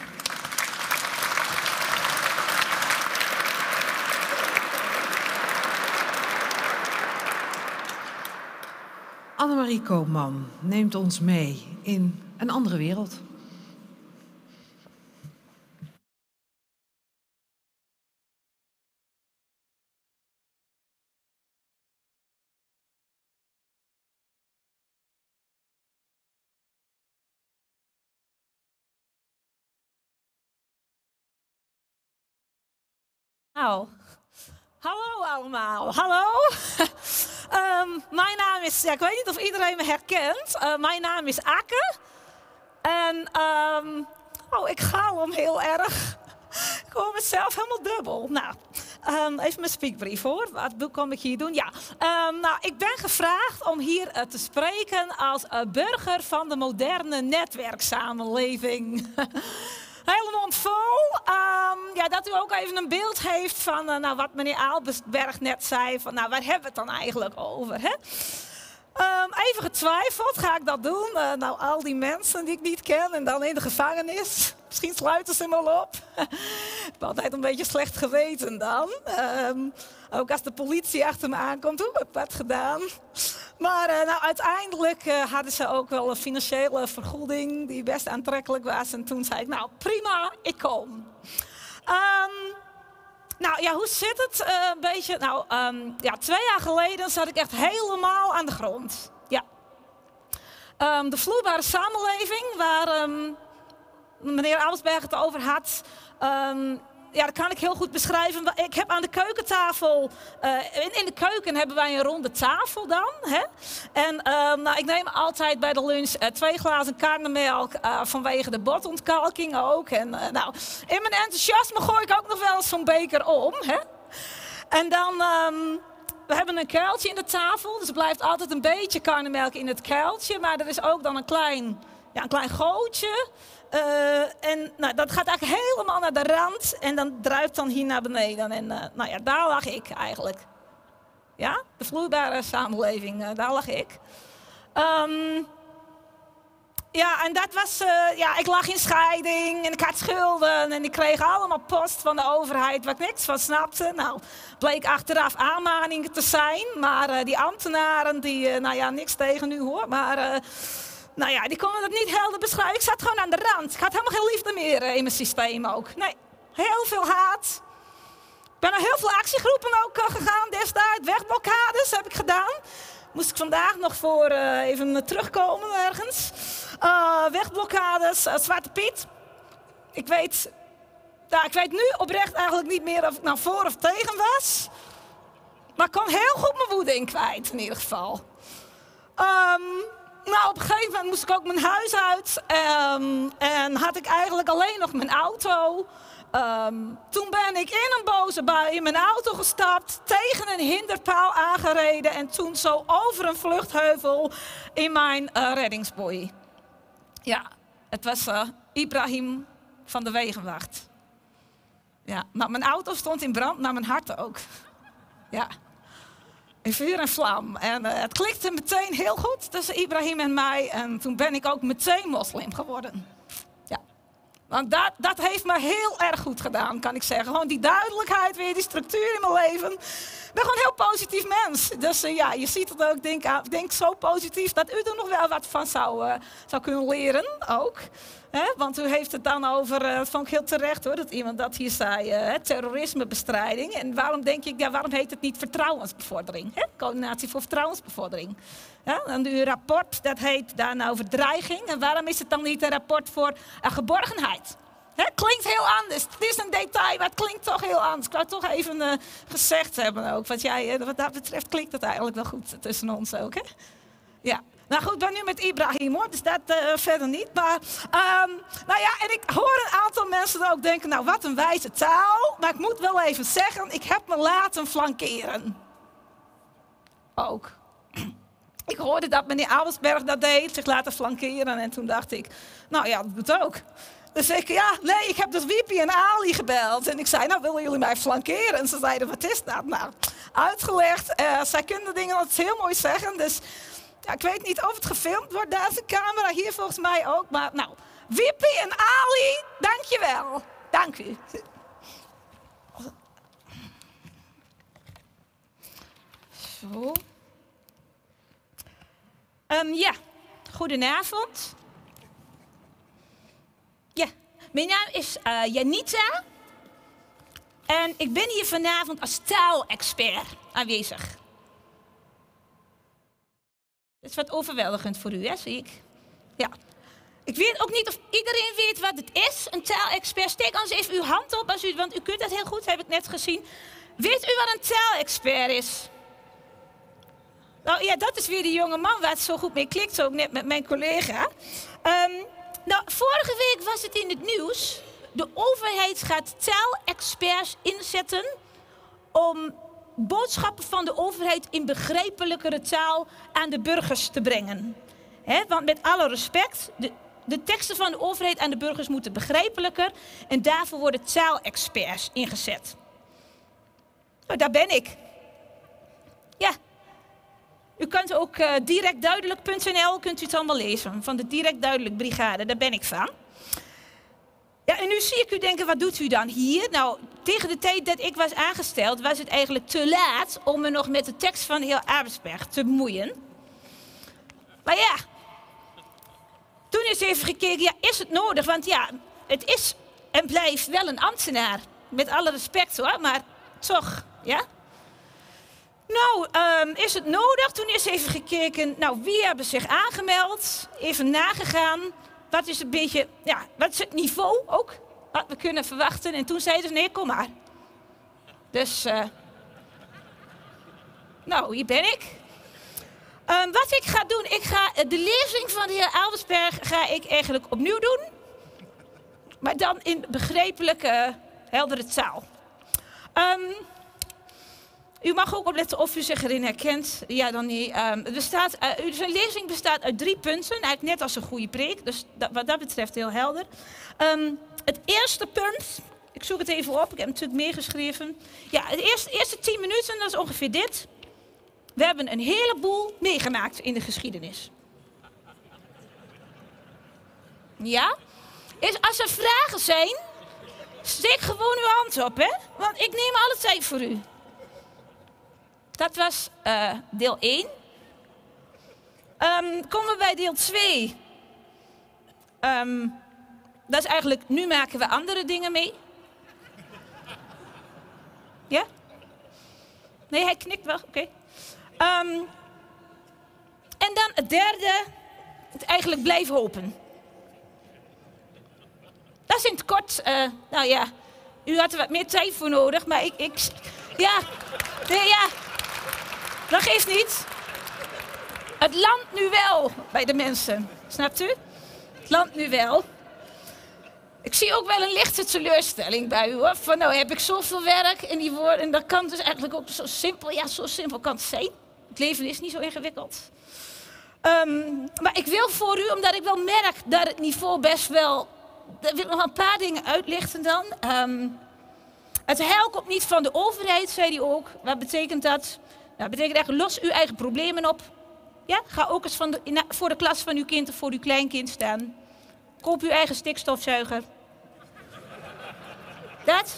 Annemarie Koopman neemt ons mee in een andere wereld. Nou, hallo allemaal. Hallo. um, mijn naam is, ja, ik weet niet of iedereen me herkent. Uh, mijn naam is Akke. En um, oh, ik gaal om heel erg. Ik hoor mezelf helemaal dubbel. Nou, um, even mijn speakbrief hoor. Wat kom ik hier doen? Ja, um, nou, ik ben gevraagd om hier uh, te spreken als uh, burger van de moderne netwerksamenleving. Hele mond vol. Um, ja, dat u ook even een beeld heeft van uh, nou, wat meneer Aalberg net zei. Van, nou, waar hebben we het dan eigenlijk over? Hè? Um, even getwijfeld, ga ik dat doen? Uh, nou, al die mensen die ik niet ken en dan in de gevangenis. Misschien sluiten ze me al op. Ik heb altijd een beetje slecht geweten dan. Um, ook als de politie achter me aankomt, hoe heb ik dat gedaan? Maar uh, nou, uiteindelijk uh, hadden ze ook wel een financiële vergoeding die best aantrekkelijk was. En toen zei ik, nou prima, ik kom. Um, nou ja, hoe zit het? Uh, een beetje, nou um, ja, twee jaar geleden zat ik echt helemaal aan de grond. Ja. Um, de vloeibare samenleving, waar um, meneer Aalberg het over had. Um, Ja, dat kan ik heel goed beschrijven. Ik heb aan de keukentafel, uh, in, in de keuken hebben wij een ronde tafel dan. Hè? En uh, nou, ik neem altijd bij de lunch uh, twee glazen karnemelk uh, vanwege de bordontkalking ook. En uh, nou, in mijn enthousiasme gooi ik ook nog wel eens zo'n beker om. Hè? En dan, um, we hebben een kuiltje in de tafel, dus er blijft altijd een beetje karnemelk in het kuiltje. Maar er is ook dan een klein, ja, een klein gootje. Uh, en nou, dat gaat eigenlijk helemaal naar de rand en dan druipt dan hier naar beneden. En uh, nou ja, daar lag ik eigenlijk. Ja, de vloeibare samenleving, uh, daar lag ik. Um, ja, en dat was, uh, ja, ik lag in scheiding en ik had schulden en ik kreeg allemaal post van de overheid waar ik niks van snapte. Nou, bleek achteraf aanmaningen te zijn, maar uh, die ambtenaren, die, uh, nou ja, niks tegen nu hoor, maar... Uh, Nou ja, die konden dat niet helder beschrijven. Ik zat gewoon aan de rand. Ik had helemaal geen liefde meer uh, in mijn systeem ook. Nee, heel veel haat. Ik ben naar heel veel actiegroepen ook uh, gegaan destijds. Wegblokkades heb ik gedaan. Moest ik vandaag nog voor uh, even terugkomen ergens. Uh, wegblokkades, uh, Zwarte Piet. Ik weet, nou, ik weet nu oprecht eigenlijk niet meer of ik nou voor of tegen was. Maar ik kon heel goed mijn woede in kwijt in ieder geval. Um, Nou, op een gegeven moment moest ik ook mijn huis uit um, en had ik eigenlijk alleen nog mijn auto. Um, toen ben ik in een boze bui in mijn auto gestapt, tegen een hinderpaal aangereden en toen zo over een vluchtheuvel in mijn uh, reddingsboei. Ja, het was uh, Ibrahim van de Wegenwacht. Ja, maar mijn auto stond in brand, maar mijn hart ook. Ja. in vuur en vlam. En uh, het klikte meteen heel goed tussen Ibrahim en mij. En toen ben ik ook meteen moslim geworden. Ja. Want dat, dat heeft me heel erg goed gedaan, kan ik zeggen. Gewoon die duidelijkheid weer, die structuur in mijn leven. Ik ben gewoon een heel positief mens. Dus uh, ja, je ziet het ook. Ik denk, uh, denk zo positief dat u er nog wel wat van zou, uh, zou kunnen leren ook. He, want u heeft het dan over, uh, dat vond ik heel terecht hoor, dat iemand dat hier zei, uh, terrorismebestrijding. En waarom denk ik, ja, waarom heet het niet vertrouwensbevordering? He? Coördinatie voor vertrouwensbevordering. Ja, en uw rapport, dat heet dan over dreiging. En waarom is het dan niet een rapport voor uh, geborgenheid? He, klinkt heel anders. Het is een detail, maar het klinkt toch heel anders. Ik wou het toch even uh, gezegd hebben ook. Want jij, uh, wat dat betreft klinkt het eigenlijk wel goed tussen ons ook. Hè? Ja. Nou goed, ik ben nu met Ibrahim hoor, dus dat uh, verder niet. Maar, um, nou ja, en ik hoor een aantal mensen ook denken, nou wat een wijze taal. Maar ik moet wel even zeggen, ik heb me laten flankeren. Ook. Ik hoorde dat meneer Abelsberg dat deed, zich laten flankeren. En toen dacht ik, nou ja, dat doet ook. Dus ik, ja, nee, ik heb dus Wiepie en Ali gebeld. En ik zei, nou, willen jullie mij flankeren? En ze zeiden, wat is dat? Nou, uitgelegd. Uh, zij kunnen dingen altijd heel mooi zeggen, dus... Ja, ik weet niet of het gefilmd wordt, daar is de camera, hier volgens mij ook. Maar nou, Wiepie en Ali, dankjewel. Dank u. Zo. Um, ja, goedenavond. Ja, mijn naam is uh, Janita. En ik ben hier vanavond als taalexpert aanwezig. Dat is wat overweldigend voor u, hè, zie ik. Ja. Ik weet ook niet of iedereen weet wat het is, een taalexpert. Steek anders even uw hand op, als u, want u kunt dat heel goed, heb ik net gezien. Weet u wat een taalexpert is? Nou ja, dat is weer die jonge man waar het zo goed mee klikt, zo ook net met mijn collega. Um, nou, vorige week was het in het nieuws. De overheid gaat taalexperts inzetten om boodschappen van de overheid in begrijpelijkere taal aan de burgers te brengen. He, want met alle respect, de, de teksten van de overheid aan de burgers moeten begrijpelijker en daarvoor worden taalexperts ingezet. Nou, daar ben ik. Ja. U kunt ook uh, directduidelijk punt n l kunt u het allemaal lezen, van de Direct Duidelijk Brigade, daar ben ik van. Ja, en nu zie ik u denken, wat doet u dan hier? Nou, tegen de tijd dat ik was aangesteld, was het eigenlijk te laat om me nog met de tekst van de heer Abelsberg te bemoeien. Maar ja, toen is even gekeken, ja, is het nodig? Want ja, het is en blijft wel een ambtenaar. Met alle respect hoor, maar toch, ja. Nou, um, is het nodig? Toen is even gekeken, nou, wie hebben zich aangemeld? Even nagegaan. Wat is een beetje, ja, wat is het niveau ook? Wat we kunnen verwachten. En toen zeiden ze, nee, kom maar. Dus, uh, nou, hier ben ik. Um, wat ik ga doen, ik ga uh, de lezing van de heer Abelsberg ga ik eigenlijk opnieuw doen. Maar dan in begrijpelijke, heldere taal. Um, u mag ook opletten of u zich erin herkent. Ja, dan niet. Um, er bestaat, uh, zijn lezing bestaat uit drie punten. Eigenlijk net als een goede preek. Dus dat, wat dat betreft heel helder. Um, het eerste punt. Ik zoek het even op. Ik heb het natuurlijk meegeschreven. Ja, de eerste, eerste tien minuten, dat is ongeveer dit. We hebben een heleboel meegemaakt in de geschiedenis. Ja? Is, als er vragen zijn, steek gewoon uw hand op, hè? Want ik neem alle tijd voor u. Dat was uh, deel één. Um, komen we bij deel twee. Um, dat is eigenlijk, nu maken we andere dingen mee. Ja? Nee, hij knikt wel, oké. Okay. Um, en dan het derde, het eigenlijk blijven hopen. Dat is in het kort, uh, nou ja, u had er wat meer tijd voor nodig, maar ik, ik ja, nee, ja, dat geeft niet. Het landt nu wel bij de mensen, snapt u? Het landt nu wel. Ik zie ook wel een lichte teleurstelling bij u, hoor. Van nou heb ik zoveel werk in die woorden en dat kan dus eigenlijk ook zo simpel, ja, zo simpel kan het zijn. Het leven is niet zo ingewikkeld. Um, maar ik wil voor u, omdat ik wel merk dat het niveau best wel... Ik wil nog een paar dingen uitlichten dan. Um, het heil komt niet van de overheid, zei hij ook. Wat betekent dat? Dat betekent echt, los uw eigen problemen op. Ja? Ga ook eens van de, na, voor de klas van uw kind of voor uw kleinkind staan. Koop uw eigen stikstofzuiger. Dat.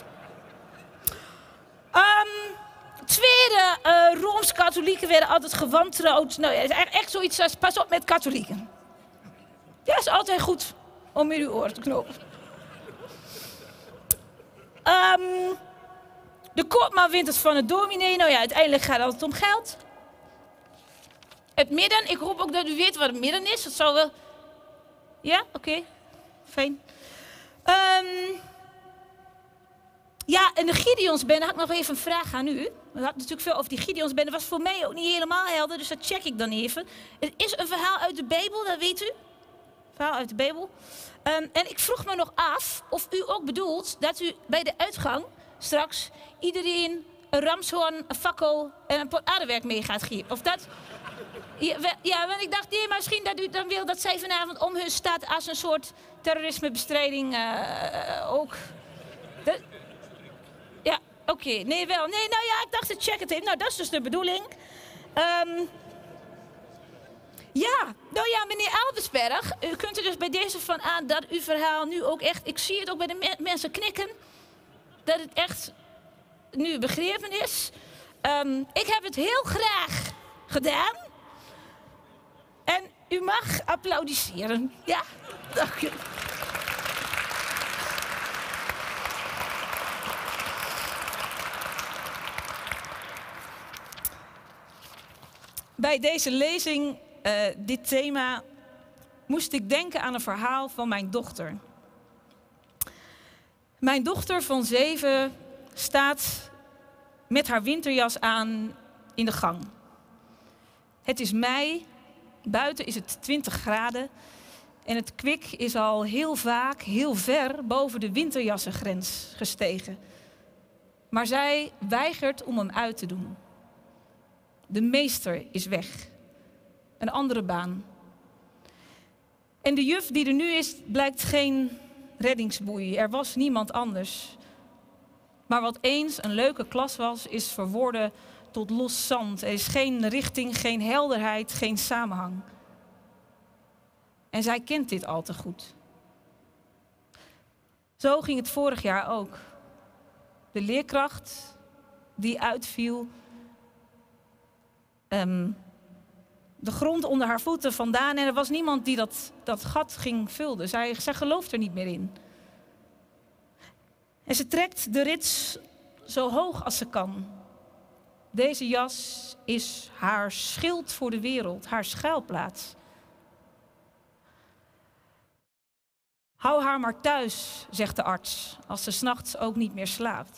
Um, tweede, uh, Rooms-katholieken werden altijd gewantrouwd. Nou ja, het is echt, echt zoiets als pas op met katholieken. Ja, is altijd goed om in uw oren te knopen. Um, de koopman wint het van het dominee. Nou ja, uiteindelijk gaat het altijd om geld. Het midden, ik hoop ook dat u weet wat het midden is. Dat zou wel... Ja, oké. Okay. Fijn. Um, ja, en de Gideonsbende, had ik nog even een vraag aan u. We hadden natuurlijk veel over die Gideonsbende. Dat was voor mij ook niet helemaal helder, dus dat check ik dan even. Het is een verhaal uit de Bijbel, dat weet u. Een verhaal uit de Bijbel. Um, en ik vroeg me nog af of u ook bedoelt dat u bij de uitgang straks iedereen een ramshoorn, een fakkel en een pot aardewerk mee gaat geven. Of dat... Ja, ja, want ik dacht, nee, maar misschien dat u dan wil dat zij vanavond om hun staat als een soort terrorismebestrijding uh, ook. Dat... Ja, oké. Okay. Nee, wel. Nee, nou ja, ik dacht, ik check het even. Nou, dat is dus de bedoeling. Um... Ja, nou ja, meneer Albersberg, u kunt er dus bij deze van aan dat uw verhaal nu ook echt, ik zie het ook bij de me mensen knikken, dat het echt nu begrepen is. Um, ik heb het heel graag gedaan. En u mag applaudisseren. Ja, dank u. Bij deze lezing, uh, dit thema, moest ik denken aan een verhaal van mijn dochter. Mijn dochter van zeven staat met haar winterjas aan in de gang. Het is mei, buiten is het twintig graden en het kwik is al heel vaak, heel ver boven de winterjassengrens gestegen. Maar zij weigert om hem uit te doen. De meester is weg. Een andere baan. En de juf die er nu is, blijkt geen reddingsboei. Er was niemand anders. Maar wat eens een leuke klas was, is verworden tot los zand. Er is geen richting, geen helderheid, geen samenhang. En zij kent dit al te goed. Zo ging het vorig jaar ook. De leerkracht die uitviel, um, de grond onder haar voeten vandaan en er was niemand die dat, dat gat ging vullen. Zij, zij gelooft er niet meer in. En ze trekt de rits zo hoog als ze kan. Deze jas is haar schild voor de wereld, haar schuilplaats. Hou haar maar thuis, zegt de arts, als ze 's nachts ook niet meer slaapt.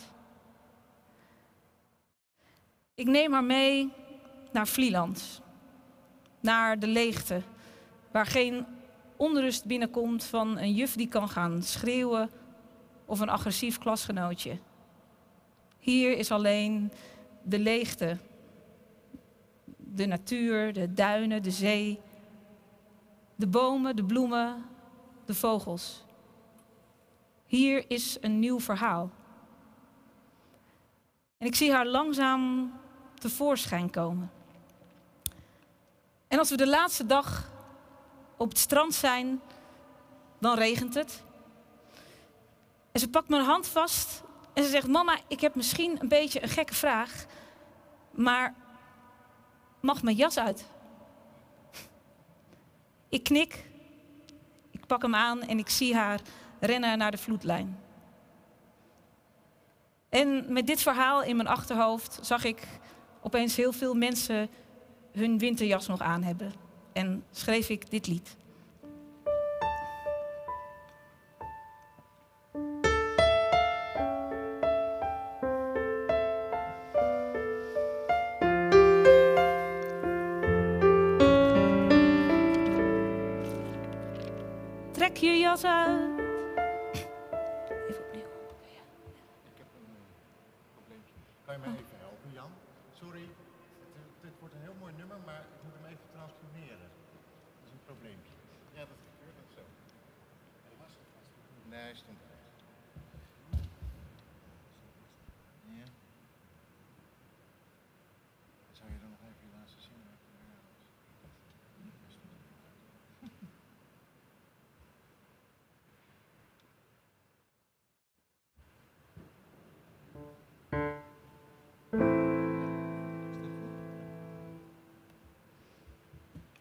Ik neem haar mee naar Vlieland, naar de leegte, waar geen onrust binnenkomt van een juf die kan gaan schreeuwen of een agressief klasgenootje. Hier is alleen de leegte, de natuur, de duinen, de zee, de bomen, de bloemen, de vogels. Hier is een nieuw verhaal. En ik zie haar langzaam tevoorschijn komen. En als we de laatste dag op het strand zijn, dan regent het. En ze pakt mijn hand vast en ze zegt, mama, ik heb misschien een beetje een gekke vraag, maar mag mijn jas uit? Ik knik, ik pak hem aan en ik zie haar rennen naar de vloedlijn. En met dit verhaal in mijn achterhoofd zag ik opeens heel veel mensen hun winterjas nog aan hebben. En schreef ik dit lied. Trek je jas uit. Even opnieuw. Ja. Ik heb een probleempje. Kan je mij even helpen, Jan? Sorry, het, het wordt een heel mooi nummer, maar ik moet hem even transponeren. Dat is een probleempje. Ja, dat gebeurt ook zo. Nee, hij stond ergens. Ja. Zou je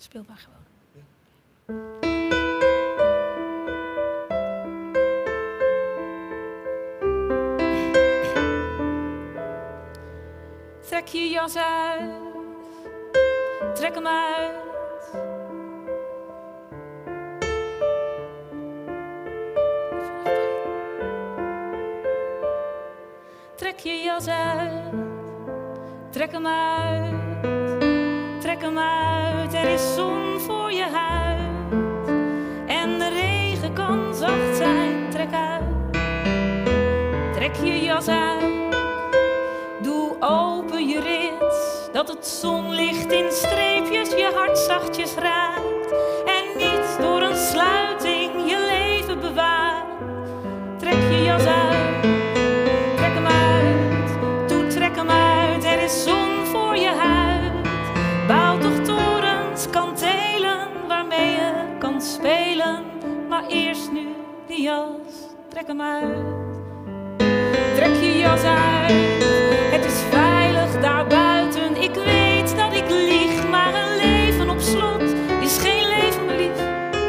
Speel maar gewoon. Trek je jas uit, trek hem uit. Trek je jas uit, trek hem uit, trek hem uit. Er is zon voor je huid en de regen kan zacht zijn. Trek uit, trek je jas uit. Doe open je rits, dat het zonlicht in streepjes je hart zachtjes raakt. En niet door een sluiting je leven bewaart. Trek je jas uit, trek hem uit. Doe trek hem uit, er is zon voor je huid. Bouw toch torens, kantelen, waarmee je kan spelen. Maar eerst nu die jas, trek hem uit. Trek je jas uit. Het is veilig daarbuiten, ik weet dat ik lieg, maar een leven op slot is geen leven meer lief.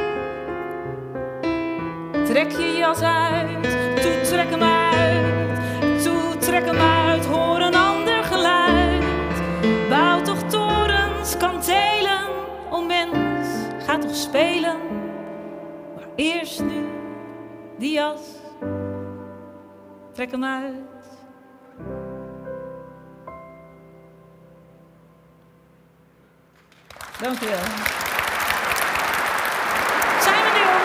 Trek je jas uit, toe trek hem uit, toe trek hem uit, hoor een ander geluid. Bouw toch torens, kantelen, o mens, ga toch spelen. Maar eerst nu die jas, trek hem uit. Dank u wel. Zijn we nu al?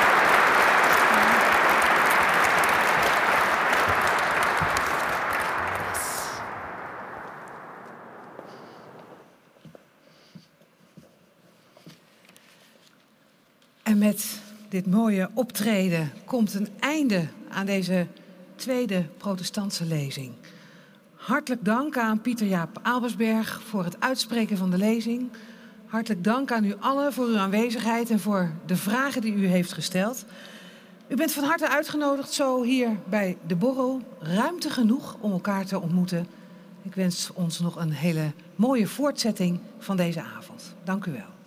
En met dit mooie optreden komt een einde aan deze tweede protestantse lezing. Hartelijk dank aan Pieter Jaap Albersberg voor het uitspreken van de lezing. Hartelijk dank aan u allen voor uw aanwezigheid en voor de vragen die u heeft gesteld. U bent van harte uitgenodigd zo hier bij de borrel. Ruimte genoeg om elkaar te ontmoeten. Ik wens ons nog een hele mooie voortzetting van deze avond. Dank u wel.